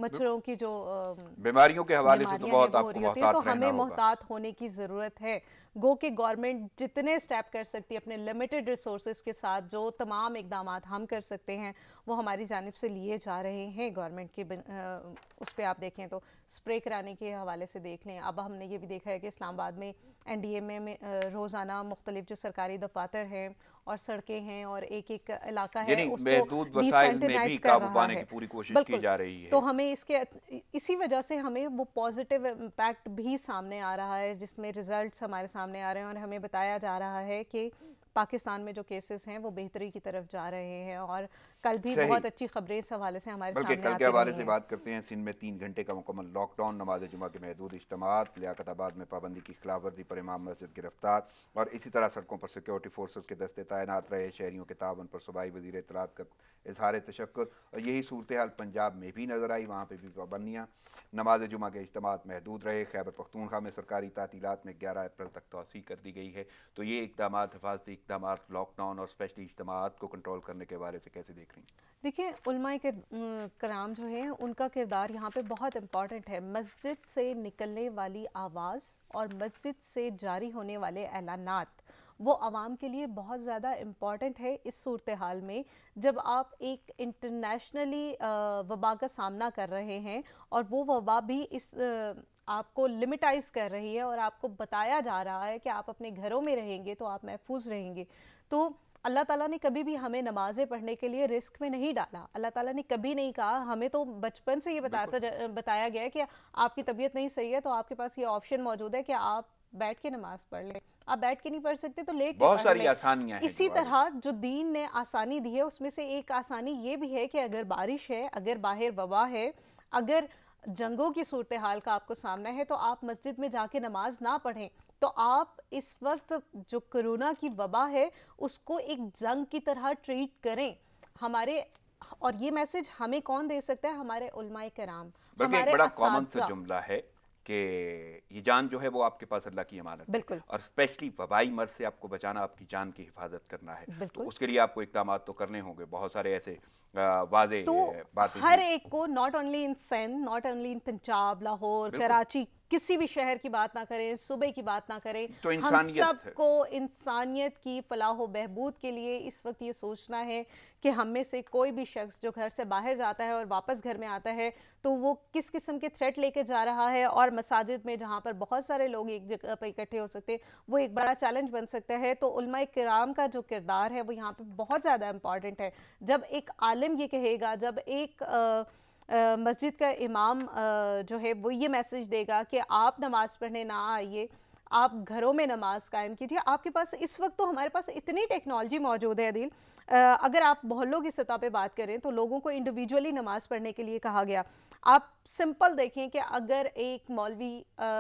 B: मच्छरों की जो अ,
A: बीमारियों के हवाले से तो
B: बीमारियां हैं
A: बहुत
B: वो हो
A: आपको
B: रही होती है, तो
A: मोहतात रहना
B: हमें
A: होगा।
B: मोहतात होने की ज़रूरत है। गो कि गवर्नमेंट जितने स्टेप कर सकती है अपने लिमिटेड रिसोर्सेज के साथ, जो तमाम इकदामात हम कर सकते हैं वो हमारी जानिब से लिए जा रहे हैं गवर्नमेंट के बिन- अ, उस पर आप देखें तो स्प्रे कराने के हवाले से देख लें। अब हमने ये भी देखा है कि इस्लामाबाद में एन डी ए में, में अ, रोज़ाना मुख्तलिफ जो सरकारी दफातर हैं और सड़कें हैं और एक एक इलाका है
A: यानी
B: उसको
A: महदूद वसाइल में भी
B: डिसैनिटाइज कर
A: काबू
B: रहा
A: पाने की
B: है।
A: पूरी कोशिश की
B: बिल्कुल।
A: जा रही
B: तो
A: है।
B: हमें इसके इसी वजह से हमें वो पॉजिटिव इम्पैक्ट भी सामने आ रहा है, जिसमें रिजल्ट्स हमारे सामने आ रहे हैं और हमें बताया जा रहा है कि पाकिस्तान में जो केसेस हैं वो बेहतरी की तरफ जा रहे हैं। और कल भी
A: सही।
B: बहुत अच्छी खबरें इस हवाले से हमारे
A: बल्कि
B: सामने
A: कल के
B: आती
A: हवाले
B: रही
A: से
B: हैं।
A: बात करते हैं। सिंध में तीन घंटे का मुकम्मल लॉकडाउन, नमाज जुमा के महदूद इज्तमात, लियाकताबाद में पाबंदी की खिलाफ वर्जी पर इमाम मस्जिद गिरफ्तार और इसी तरह सड़कों पर सिक्योरिटी फोर्सेस के दस्ते तैनात रहे। शहरियों के तावन पर सूबाई वज़ीर इत्तलात का इजहार तशक्कुर। और यही सूरत हाल पंजाब में भी नजर आई, वहाँ पर भी पाबंदियाँ। नमाज जुमा के इज्तमात महदूद रहे। खैबर पख्तूनख्वा में सरकारी तातीलात में ग्यारह अप्रैल तक तोसी कर दी गई है। तो ये इकदाम, हिफाजती इकदाम, लॉकडाउन और स्पेशली इज्तमात को कंट्रोल करने के बारे से कैसे देख रही हैं?
B: देखिए, उलमाए के कराम जो हैं उनका किरदार यहाँ पे बहुत इम्पॉर्टेंट है। मस्जिद से निकलने वाली आवाज़ और मस्जिद से जारी होने वाले ऐलानात वो आवाम के लिए बहुत ज़्यादा इम्पॉर्टेंट है इस सूरत हाल में, जब आप एक इंटरनेशनली वबा का सामना कर रहे हैं और वो वबा भी इस अ, आपको लिमिटाइज कर रही है और आपको बताया जा रहा है कि आप अपने घरों में रहेंगे तो आप महफूज रहेंगे। तो अल्लाह ताला ने कभी भी हमें नमाज़ें पढ़ने के लिए रिस्क में नहीं डाला। अल्लाह ताला ने कभी नहीं कहा, हमें तो बचपन से ये बताता ज- बताया गया है कि आपकी तबीयत नहीं सही है तो आपके पास ये ऑप्शन मौजूद है कि आप बैठ के नमाज पढ़ लें। आप बैठ के नहीं पढ़ सकते तो लेट के
A: बहुत
B: पढ़
A: सारी
B: लें।
A: आसानियां हैं
B: इसी
A: जो आगे।
B: तरह जो दीन ने आसानी दी है उसमें से एक आसानी ये भी है कि अगर बारिश है, अगर बाहर वबा है, अगर जंगों की सूरत हाल का आपको सामना है तो आप मस्जिद में जाके नमाज ना पढ़ें। तो आप इस वक्त जो कोरोना की वबा है उसको एक जंग की तरह ट्रीट करें। हमारे और ये मैसेज हमें कौन दे सकता है? हमारे उलमाए कराम,
A: बल्कि एक
B: हमारे
A: बड़ा कॉमन सा
B: असातिज़ा।
A: जुमला है कि ये जान जो है वो आपके पास अल्लाह की अमानत है
B: बिल्कुल
A: और स्पेशली वबाई मर्ज से आपको बचाना, आपकी जान की हिफाजत करना है। तो
B: बिल्कुल।
A: उसके लिए आपको इकदाम तो करने होंगे। बहुत सारे ऐसे वाजे
B: तो
A: बातें
B: हर
A: हैं।
B: एक को, not only in Sindh, not only in Punjab, Lahore,
A: बिल्कुल।
B: कराची, किसी भी शहर की बात ना करें, सूबे की बात ना करें,
A: तो
B: हम
A: इंसानियत है।
B: सबको इंसानियत की फलाह व बहबूद के लिए इस वक्त ये सोचना है कि हम में से कोई भी शख्स जो घर से बाहर जाता है और वापस घर में आता है तो वो किस किस्म के थ्रेट लेके जा रहा है। और मसाजिद में जहाँ पर बहुत सारे लोग एक जगह पर इकट्ठे हो सकते हैं वो एक बड़ा चैलेंज बन सकता है। तो उलमाए किराम का जो किरदार है वो यहाँ पे बहुत ज़्यादा इंपॉर्टेंट है। जब एक आलिम ये कहेगा, जब एक आ, आ, मस्जिद का इमाम आ, जो है वो ये मैसेज देगा कि आप नमाज पढ़ने ना आइए, आप घरों में नमाज कायम कीजिए। आपके पास इस वक्त तो हमारे पास इतनी टेक्नोलॉजी मौजूद है दिल। अगर आप मोहल्लों की सतह पे बात करें तो लोगों को इंडिविजुअली नमाज पढ़ने के लिए कहा गया। आप सिंपल देखें कि अगर एक मौलवी,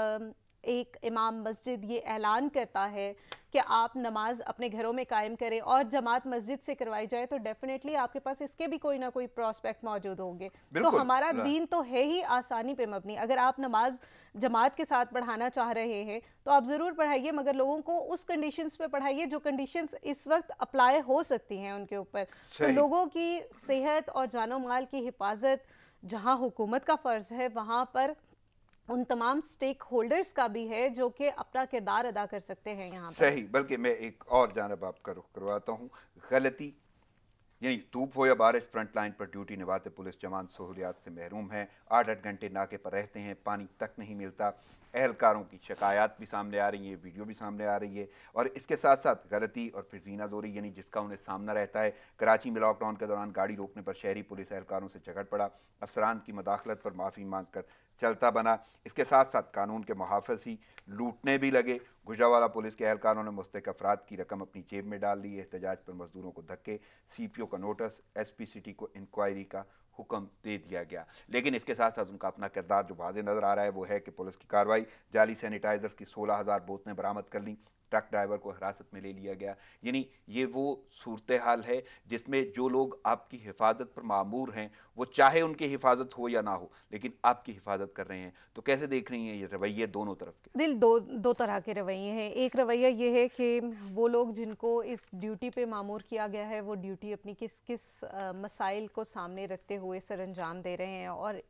B: एक इमाम मस्जिद ये ऐलान करता है कि आप नमाज अपने घरों में कायम करें और जमात मस्जिद से करवाई जाए तो डेफिनेटली आपके पास इसके भी कोई ना कोई प्रोस्पेक्ट मौजूद होंगे। तो हमारा दीन तो है ही आसानी पे मबनी। अगर आप नमाज जमात के साथ पढ़ाना चाह रहे हैं तो आप ज़रूर पढ़ाइए, मगर लोगों को उस कंडीशंस पे पढ़ाइए जो कंडीशंस इस वक्त अप्लाई हो सकती हैं उनके ऊपर। तो लोगों की सेहत और जानो माल की हिफाजत जहाँ हुकूमत का फ़र्ज़ है, वहाँ पर उन तमाम स्टेक होल्डर्स का भी है जो कि अपना किरदार अदा कर सकते हैं यहाँ पर।
A: सही। बल्कि मैं एक और जानब आपका रुख करवाता हूँ। गलती यानी धूप हो या बारिश, फ्रंट लाइन पर ड्यूटी निभाते पुलिस जवान सहूलियात से महरूम हैं। आठ आठ घंटे नाके पर रहते हैं, पानी तक नहीं मिलता। एहलकारों की शिकायत भी सामने आ रही है, वीडियो भी सामने आ रही है। और इसके साथ साथ गलती और फिर जीना जोरी यानी जिसका उन्हें सामना रहता है। कराची में लॉकडाउन के दौरान गाड़ी रोकने पर शहरी पुलिस एहलकारों से झगड़ पड़ा, अफसरान की मदाखलत पर माफ़ी मांग कर चलता बना। इसके साथ साथ कानून के मुहाफ़िज़ ही लूटने भी लगे। गुजरावाला पुलिस के एहलकारों ने मुस्तक अफराद की रकम अपनी जेब में डाल ली। एहतजाज पर मजदूरों को धक्के, सी पी ओ का नोटिस, एस पी सिटी को इंक्वायरी का हुक्म दे दिया गया। लेकिन इसके साथ साथ उनका अपना किरदार जो वाज़ेह नज़र आ रहा है वो है कि पुलिस की कार्रवाई, जाली सैनिटाइजर की सोलह हज़ार बोतलें बरामद कर लीं, ट्रक ड्राइवर को हिरासत में ले लिया गया। यानी ये वो सूरत हाल है जिसमें जो लोग आपकी हिफाजत पर मामूर हैं वो चाहे उनकी हिफाजत हो या ना हो लेकिन आपकी हिफाजत कर रहे हैं। तो कैसे देख रही हैं ये रवैये दोनों तरफ के?
B: दिल दो दो तरह के रवैये हैं। एक रवैया ये है कि वो लोग जिनको इस ड्यूटी पे मामूर किया गया है वो ड्यूटी अपनी किस किस आ, मसाइल को सामने रखते हुए सर अंजाम दे रहे हैं और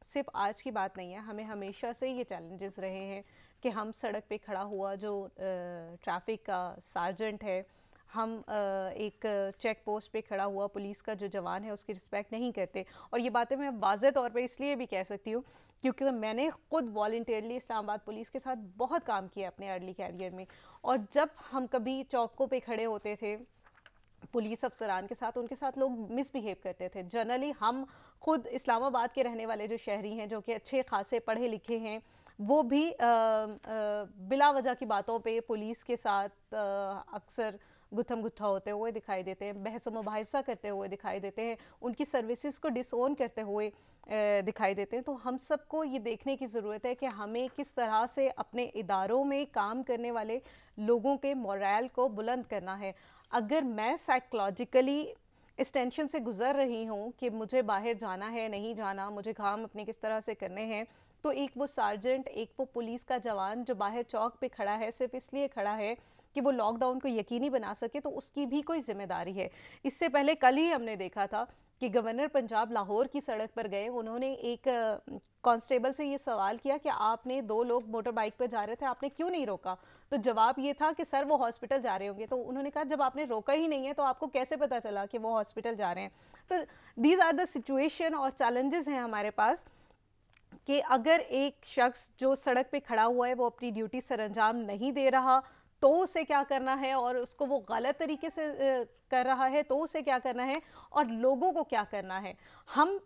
B: सिर्फ आज की बात नहीं है, हमें हमेशा से ये चैलेंजेस रहे हैं कि हम सड़क पे खड़ा हुआ जो ट्रैफिक का सार्जेंट है, हम अ, एक चेक पोस्ट पे खड़ा हुआ पुलिस का जो जवान है उसकी रिस्पेक्ट नहीं करते। और ये बातें मैं वाज़ेह तौर पे इसलिए भी कह सकती हूँ क्योंकि मैंने खुद वॉलंटियरली इस्लामाबाद पुलिस के साथ बहुत काम किया अपने अर्ली कैरियर में। और जब हम कभी चौकों पे खड़े होते थे पुलिस अफसरान के साथ, उनके साथ लोग मिसबिहेव करते थे। जनरली हम खुद इस्लामाबाद के रहने वाले जो शहरी हैं, जो कि अच्छे खासे पढ़े लिखे हैं, वो भी आ, आ, बिला वजह की बातों पे पुलिस के साथ अक्सर गुत्थम गुत्था होते हुए दिखाई देते हैं, बहस मुबाहिसा करते हुए दिखाई देते हैं, उनकी सर्विसेज को डिसओन करते हुए दिखाई देते हैं। तो हम सबको ये देखने की ज़रूरत है कि हमें किस तरह से अपने इदारों में काम करने वाले लोगों के मोरल को बुलंद करना है। अगर मैं साइकोलॉजिकली इस टेंशन से गुज़र रही हूँ कि मुझे बाहर जाना है, नहीं जाना, मुझे काम अपने किस तरह से करने हैं, तो एक वो सार्जेंट, एक वो पुलिस का जवान जो बाहर चौक पे खड़ा है सिर्फ इसलिए खड़ा है कि वो लॉकडाउन को यकीनी बना सके, तो उसकी भी कोई जिम्मेदारी है। इससे पहले कल ही हमने देखा था कि गवर्नर पंजाब लाहौर की सड़क पर गए, उन्होंने एक कांस्टेबल से ये सवाल किया कि आपने दो लोग मोटर बाइक पर जा रहे थे, आपने क्यों नहीं रोका? तो जवाब ये था कि सर वो हॉस्पिटल जा रहे होंगे। तो उन्होंने कहा जब आपने रोका ही नहीं है तो आपको कैसे पता चला कि वो हॉस्पिटल जा रहे हैं? तो दीज आर द सिचुएशन और चैलेंजेस हैं हमारे पास कि अगर एक शख्स जो सड़क पे खड़ा हुआ है वो अपनी ड्यूटी सरअंजाम नहीं दे रहा तो उसे क्या करना है, और उसको वो गलत तरीके से कर रहा है तो उसे क्या करना है, और लोगों को क्या करना है। हम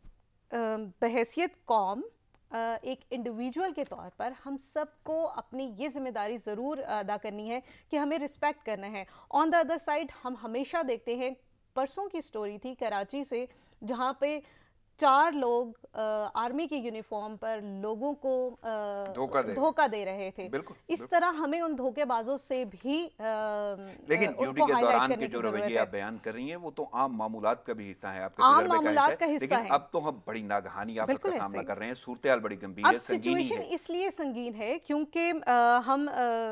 B: बहैसियत कौम, एक इंडिविजुअल के तौर पर हम सबको अपनी ये जिम्मेदारी ज़रूर अदा करनी है कि हमें रिस्पेक्ट करना है। ऑन द अदर साइड हम हमेशा देखते हैं, परसों की स्टोरी थी कराची से, जहाँ पे चार लोग आ, आर्मी की यूनिफॉर्म पर लोगों को धोखा दे, धोखा दे रहे थे। बिल्कुल, इस बिल्कुल। तरह हमें उन धोखेबाजों से भी आ,
A: लेकिन ड्यूटी के दौरान के जो रवैये आप बयान कर रही हैं वो तो आम मामूलात का भी हिस्सा है, आपके
B: आम मामूलात का हिस्सा
A: है। अब तो हम बड़ी नागहानी आफत का सामना कर रहे हैं, सूरत-ए-हाल बड़ी गंभीर है, संगीन है।
B: इसलिए संगीन है क्योंकि हम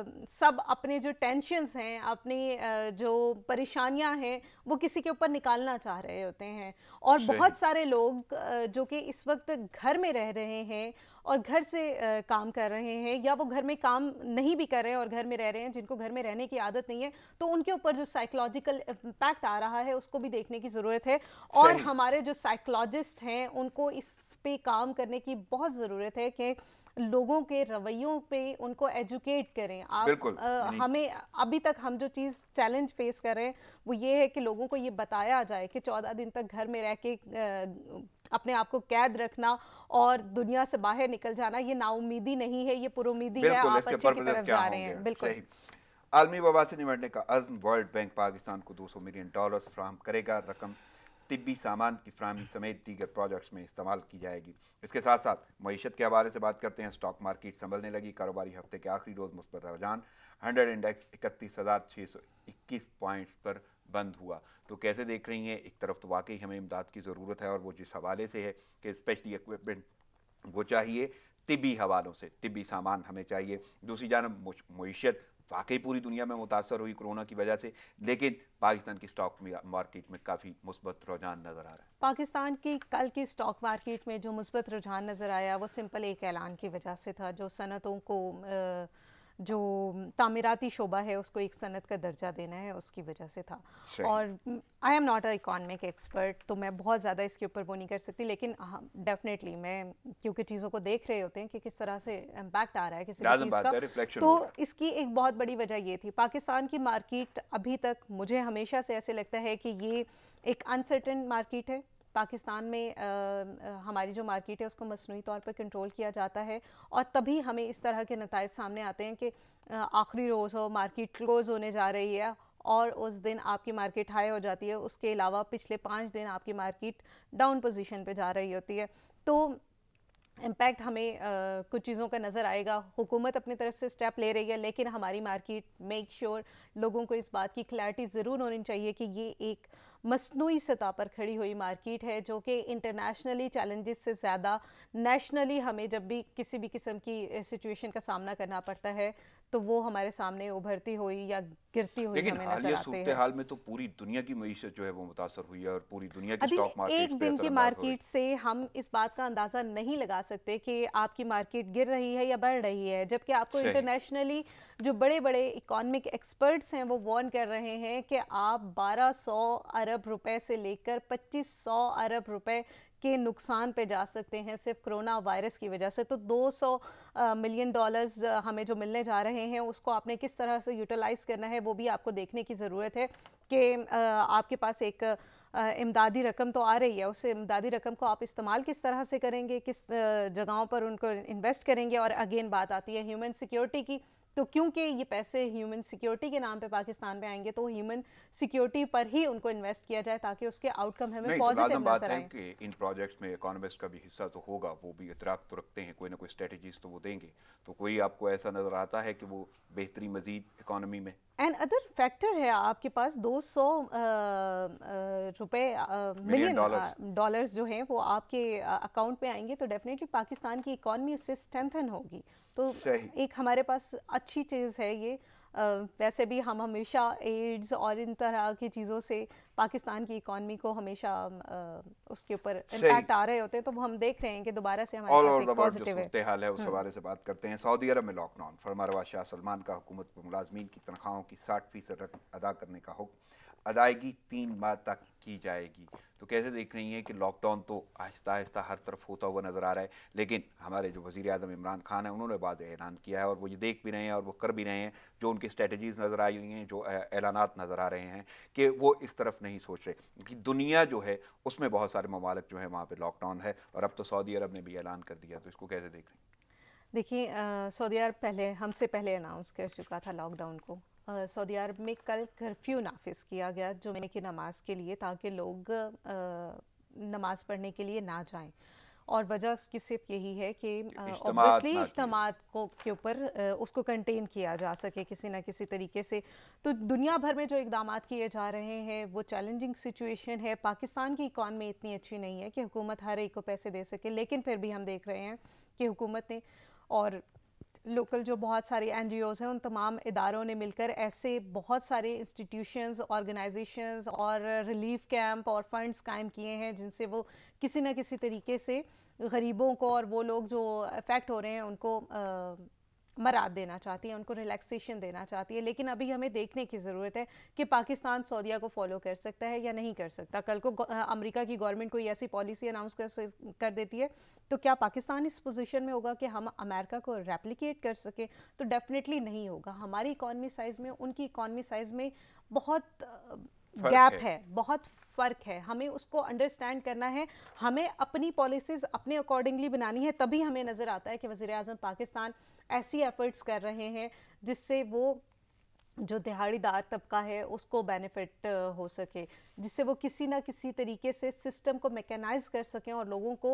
B: सब अपने जो टेंशंस हैं, अपनी जो परेशानियां हैं, वो किसी के ऊपर निकालना चाह रहे होते हैं। और बहुत सारे लोग जो कि इस वक्त घर में रह रहे हैं और घर से काम कर रहे हैं, या वो घर में काम नहीं भी कर रहे हैं और घर में रह रहे हैं, जिनको घर में रहने की आदत नहीं है, तो उनके ऊपर जो साइकोलॉजिकल इम्पैक्ट आ रहा है उसको भी देखने की ज़रूरत है। और हमारे जो साइकोलॉजिस्ट हैं उनको इस पे काम करने की बहुत ज़रूरत है कि लोगों के रवैयों पे उनको एजुकेट करें। आप आ, हमें अभी तक हम जो चीज़ चैलेंज फेस कर रहे हैं वो ये है कि लोगों को ये बताया जाए कि चौदह दिन तक घर में रह के आ, अपने आप को कैद रखना और दुनिया से बाहर निकल जाना ये नाउमीदी नहीं है, ये पुरुमीदी है, आप अच्छे की तरफ जा रहे हैं। बिल्कुल।
A: आलमी वबा से निपटने का अज़्म, वर्ल्ड बैंक पाकिस्तान को दो सौ मिलियन डॉलर फराहम करेगा। रकम तिब्बी सामान की फ्राहमी समेत दीगर प्रोजेक्ट्स में इस्तेमाल की जाएगी। इसके साथ साथ मईशत के हवाले से बात करते हैं। स्टॉक मार्केट संभलने लगी, कारोबारी हफ्ते के आखिरी रोज़ मुस्बत रुझान, हंड्रेड इंडेक्स इकतीस हज़ार छः सौ इक्कीस पॉइंट्स पर बंद हुआ। तो कैसे देख रही हैं? एक तरफ तो वाकई हमें इमदाद की ज़रूरत है और वो जिस हवाले से है कि स्पेशली इक्विपमेंट वो चाहिए, तिब्बी हवालों से तिब्बी सामान हमें चाहिए। दूसरी जानब मईशत वाकई पूरी दुनिया में मुतासर हुई कोरोना की वजह से, लेकिन पाकिस्तान की स्टॉक मार्केट में काफ़ी मुस्बत रुझान नज़र आ रहा है।
B: पाकिस्तान की कल की स्टॉक मार्केट में जो मुस्बत रुझान नज़र आया वो सिंपल एक ऐलान की वजह से था, जो सनतों को जो तामीराती शोबा है उसको एक सनत का दर्जा देना है, उसकी वजह से था। और I am not a economic expert, तो मैं बहुत ज़्यादा इसके ऊपर वो नहीं कर सकती, लेकिन हाँ डेफिनेटली मैं क्योंकि चीज़ों को देख रहे होते हैं कि किस तरह से इम्पैक्ट आ रहा है किसी भी चीज़ का, तो इसकी एक बहुत बड़ी वजह ये थी। पाकिस्तान की मार्केट अभी तक मुझे हमेशा से ऐसे लगता है कि ये एक अनसर्टेन मार्केट है। पाकिस्तान में आ, आ, हमारी जो मार्केट है उसको मसनूई तौर पर कंट्रोल किया जाता है और तभी हमें इस तरह के नताइज सामने आते हैं कि आखिरी रोज़ हो, मार्केट क्लोज़ होने जा रही है और उस दिन आपकी मार्केट हाई हो जाती है, उसके अलावा पिछले पाँच दिन आपकी मार्केट डाउन पोजीशन पे जा रही होती है। तो इम्पैक्ट हमें आ, कुछ चीज़ों का नज़र आएगा। हुकूमत अपनी तरफ से स्टेप ले रही है, लेकिन हमारी मार्केट मेक श्योर लोगों को इस बात की क्लैरिटी ज़रूर होनी चाहिए कि ये एक मसनूई सतह पर खड़ी हुई मार्केट है, जो कि इंटरनेशनली चैलेंजेस से ज़्यादा नेशनली हमें जब भी किसी भी किस्म की सिचुएशन का सामना करना पड़ता है तो वो हमारे सामने उभरती हुई या गिरती हुई
A: लेकिन
B: हमें नजर
A: हालिया
B: आती
A: सूरत
B: है।
A: हाल में तो पूरी दुनिया की मईशत जो है वो मुतासर हुई है और पूरी दुनिया की
B: अदिल,
A: स्टॉक मार्केट्स
B: एक
A: पे
B: दिन की
A: असरअंदाज हो रही
B: मार्केट से हम इस बात का अंदाज़ा नहीं लगा सकते कि आपकी मार्केट गिर रही है या बढ़ रही है, जबकि आपको
A: सही।
B: इंटरनेशनली जो बड़े बड़े इकोनॉमिक एक्सपर्ट्स हैं वो वार्न कर रहे हैं कि आप बारह सौ अरब रुपए से लेकर पच्चीस सौ अरब रुपए के नुकसान पे जा सकते हैं सिर्फ कोरोना वायरस की वजह से। तो दो सौ मिलियन डॉलर्स हमें जो मिलने जा रहे हैं उसको आपने किस तरह से यूटिलाइज करना है वो भी आपको देखने की ज़रूरत है कि अ, आपके पास एक अ, इमदादी रकम तो आ रही है, उस इमदादी रकम को आप इस्तेमाल किस तरह से करेंगे, किस अ, जगहों पर उनको इन्वेस्ट करेंगे। और अगेन बात आती है ह्यूमन सिक्योरिटी की, तो क्योंकि ये पैसे ह्यूमन सिक्योरिटी के नाम पे पाकिस्तान में आएंगे तो ह्यूमन सिक्योरिटी पर ही उनको इन्वेस्ट किया जाए ताकि उसके आउटकम हमें
A: नहीं तो
B: पॉजिटिव
A: लाजम बात
B: नजर
A: है
B: आए।
A: कि इन प्रोजेक्ट्स में इकोनॉमिस्ट का भी हिस्सा तो होगा, वो भी इतराक तो रखते हैं, कोई ना कोई स्ट्रेटजीज तो वो देंगे। तो कोई आपको ऐसा नज़र आता है कि वो बेहतरी मजीद इकोनॉमी में?
B: एंड अदर फैक्टर है, आपके पास दो सौ रुपए
A: मिलियन
B: मिलियन
A: डॉलर्स।
B: डॉलर्स जो हैं वो आपके अकाउंट में आएंगे तो डेफिनेटली पाकिस्तान की इकॉनमी उससे स्ट्रेंथन होगी। तो
A: सही।
B: एक हमारे पास अच्छी चीज़ है ये। अ, वैसे भी हम हमेशा एड्स और इन तरह की चीज़ों से पाकिस्तान की इकॉनमी को हमेशा अ, उसके ऊपर
A: सही।
B: इम्पैक्ट आ रहे होते हैं, तो वो हम देख रहे हैं कि दोबारा से हमारे
A: ऑल
B: पास
A: ओवर
B: एक
A: द वर्ल्ड जो
B: पॉजिटिव है।
A: सूरत हाल है उस
B: हम्म।
A: हवाले से बात करते हैं। सऊदी अरब में लॉकडाउन, फरमारवा शाह सलमान का हुकूमत पर मुलाजमीन की तनख्वाहों की साठ फीसद रकम अदा करने का हुक्म, अदायगी तीन माह तक की जाएगी। तो कैसे देख रही हैं कि लॉकडाउन तो आहिस्ता आहिस्ता हर तरफ होता हुआ नज़र आ रहा है, लेकिन हमारे जो वज़ीर आज़म इमरान खान है उन्होंने बाद ऐलान किया है और वो ये देख भी रहे हैं और वो कर भी रहे हैं, जो उनकी स्ट्रेटजीज़ नज़र आई हुई हैं, जो ऐलानात नज़र आ रहे हैं कि वो इस तरफ नहीं सोच रहे कि दुनिया जो है उसमें बहुत सारे ममालिक जो है वहाँ पर लॉकडाउन है और अब तो सऊदी अरब ने भी ऐलान कर दिया। तो इसको कैसे देख रहे हैं?
B: देखिए, अ, सऊदी अरब पहले हमसे पहले अनाउंस कर चुका था लॉकडाउन को। अ, सऊदी अरब में कल कर्फ्यू नाफिज किया गया जुमे की नमाज के लिए ताकि लोग अ, नमाज पढ़ने के लिए ना जाएं। और वजह उसकी सिर्फ यही है कि
A: इज्तिमात
B: ऑब्वियसली
A: ना किए जाएं।
B: इज्तिमात को के ऊपर अ, उसको कंटेन किया जा सके किसी ना किसी तरीके से। तो दुनिया भर में जो इकदाम किए जा रहे हैं वो चैलेंजिंग सिचुएशन है। पाकिस्तान की इकॉनमी इतनी अच्छी नहीं है कि हुकूमत हर एक को पैसे दे सके, लेकिन फिर भी हम देख रहे हैं कि हुकूमत ने और लोकल जो बहुत सारी एन जी ओज़ हैं उन तमाम इदारों ने मिलकर ऐसे बहुत सारे इंस्टीट्यूशंस, ऑर्गेनाइजेशंस और रिलीफ कैंप और फंड्स कायम किए हैं जिनसे वो किसी न किसी तरीके से गरीबों को और वो लोग जो अफेक्ट हो रहे हैं उनको आ, मराद देना चाहती है, उनको रिलैक्सेशन देना चाहती है। लेकिन अभी हमें देखने की ज़रूरत है कि पाकिस्तान सऊदीया को फॉलो कर सकता है या नहीं कर सकता। कल को अमेरिका की गवर्नमेंट कोई ऐसी पॉलिसी अनाउंस कर कर देती है तो क्या पाकिस्तान इस पोजीशन में होगा कि हम अमेरिका को रेप्लिकेट कर सके? तो डेफिनेटली नहीं होगा। हमारी इकॉनमी साइज़ में उनकी इकॉनमी साइज़ में बहुत गैप है, है बहुत फ़र्क है। हमें उसको अंडरस्टैंड करना है, हमें अपनी पॉलिसीज़ अपने अकॉर्डिंगली बनानी है। तभी हमें नज़र आता है कि वज़ीर आज़म पाकिस्तान ऐसी एफर्ट्स कर रहे हैं जिससे वो जो दिहाड़ीदार तबका है उसको बेनिफिट हो सके, जिससे वो किसी ना किसी तरीके से सिस्टम को मैकेनाइज कर सकें और लोगों को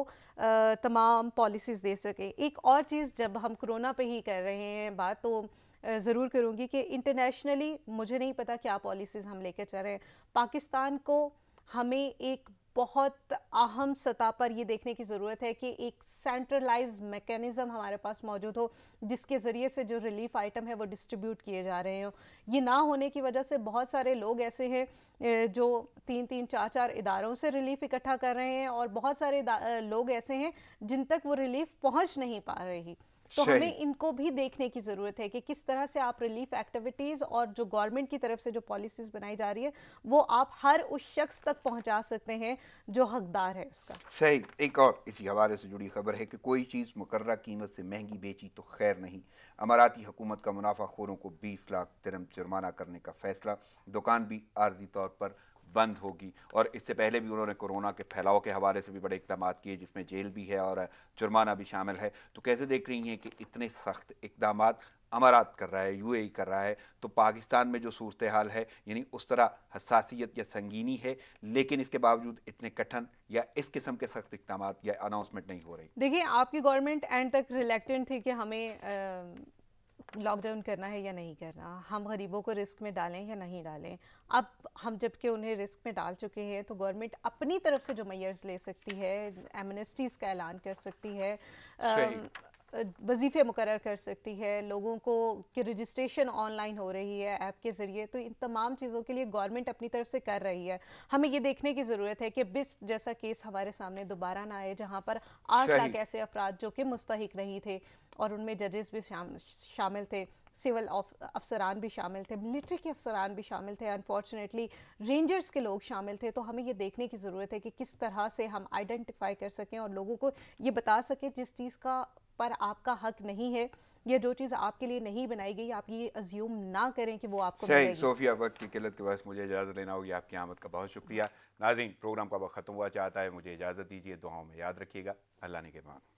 B: तमाम पॉलिसीज़ दे सकें। एक और चीज़, जब हम कोरोना पे ही कर रहे हैं बात, तो ज़रूर करूँगी कि इंटरनेशनली मुझे नहीं पता क्या पॉलिसीज़ हम लेकर चल रहे हैं। पाकिस्तान को हमें एक बहुत अहम सतह पर ये देखने की ज़रूरत है कि एक सेंट्रलाइज्ड मैकेनिज़्म हमारे पास मौजूद हो जिसके ज़रिए से जो रिलीफ आइटम है वो डिस्ट्रीब्यूट किए जा रहे हो। ये ना होने की वजह से बहुत सारे लोग ऐसे हैं जो तीन तीन चार चार इदारों से रिलीफ इकट्ठा कर रहे हैं और बहुत सारे लोग ऐसे हैं जिन तक वो रिलीफ पहुंच नहीं पा रही। तो हमें इनको भी देखने की ज़रूरत है कि किस तरह से आप रिलीफ एक्टिविटीज़ और जो गवर्नमेंट की तरफ से जो पॉलिसीज़ बनाई जा रही है वो आप हर उस शख्स तक पहुंचा सकते हैं जो हकदार है उसका।
A: सही। एक और इसी हवाले से जुड़ी खबर है कि कोई चीज़ मुकर्रर कीमत से महंगी बेची तो खैर नहीं, अमाराती हुकूमत का मुनाफाखोरों को बीस लाख दिरहम जुर्माना करने का फैसला, दुकान भी आर्जी तौर पर बंद होगी। और इससे पहले भी उन्होंने कोरोना के फैलाव के हवाले से भी बड़े इक़दाम किए जिसमें जेल भी है और जुर्माना भी शामिल है। तो कैसे देख रही हैं कि इतने सख्त इक़दाम अमारात कर रहा है, यू ए ई कर रहा है, तो पाकिस्तान में जो सूरत हाल है यानी उस तरह हसासियत या संगीनी है, लेकिन इसके बावजूद इतने कठिन या इस किस्म के सख्त इक़दाम या अनाउंसमेंट नहीं हो रही?
B: देखिए, आपकी गवर्नमेंट एंड तक रिलेक्टेंट थी कि हमें लॉकडाउन करना है या नहीं करना, हम गरीबों को रिस्क में डालें या नहीं डालें। अब हम जबकि उन्हें रिस्क में डाल चुके हैं तो गवर्नमेंट अपनी तरफ से जो मेजर्स ले सकती है, एमनेस्टीज़ का ऐलान कर सकती है, वजीफ़े मुकर्रर कर सकती है, लोगों को की रजिस्ट्रेशन ऑनलाइन हो रही है ऐप के ज़रिए, तो इन तमाम चीज़ों के लिए गवर्नमेंट अपनी तरफ से कर रही है। हमें ये देखने की ज़रूरत है कि बिस्प जैसा केस हमारे सामने दोबारा ना आए, जहाँ पर आठ
A: सही।
B: लाख ऐसे अफराद जो कि मुस्तहिक नहीं थे और उनमें जजेस भी शाम, शामिल थे, सिविल अफसरान भी शामिल थे, मिलिट्री के अफसरान भी शामिल थे, अनफॉर्चुनेटली रेंजर्स के लोग शामिल थे। तो हमें ये देखने की ज़रूरत है कि किस तरह से हम आइडेंटिफाई कर सकें और लोगों को ये बता सकें जिस चीज़ का पर आपका हक नहीं है या जो चीज़ आपके लिए नहीं बनाई गई, आप ये अज्यूम ना करें कि वो आपको
A: सही।
B: मिलेगी।
A: सोफिया, वक्त की किल्लत के बस मुझे इजाज़त लेना होगी। आपकी आमद का बहुत शुक्रिया। नाज़रीन, प्रोग्राम का वक्त ख़त्म हुआ चाहता है, मुझे इजाज़त दीजिए। दुआओं में याद रखिएगा। अल्लाह ने के मान।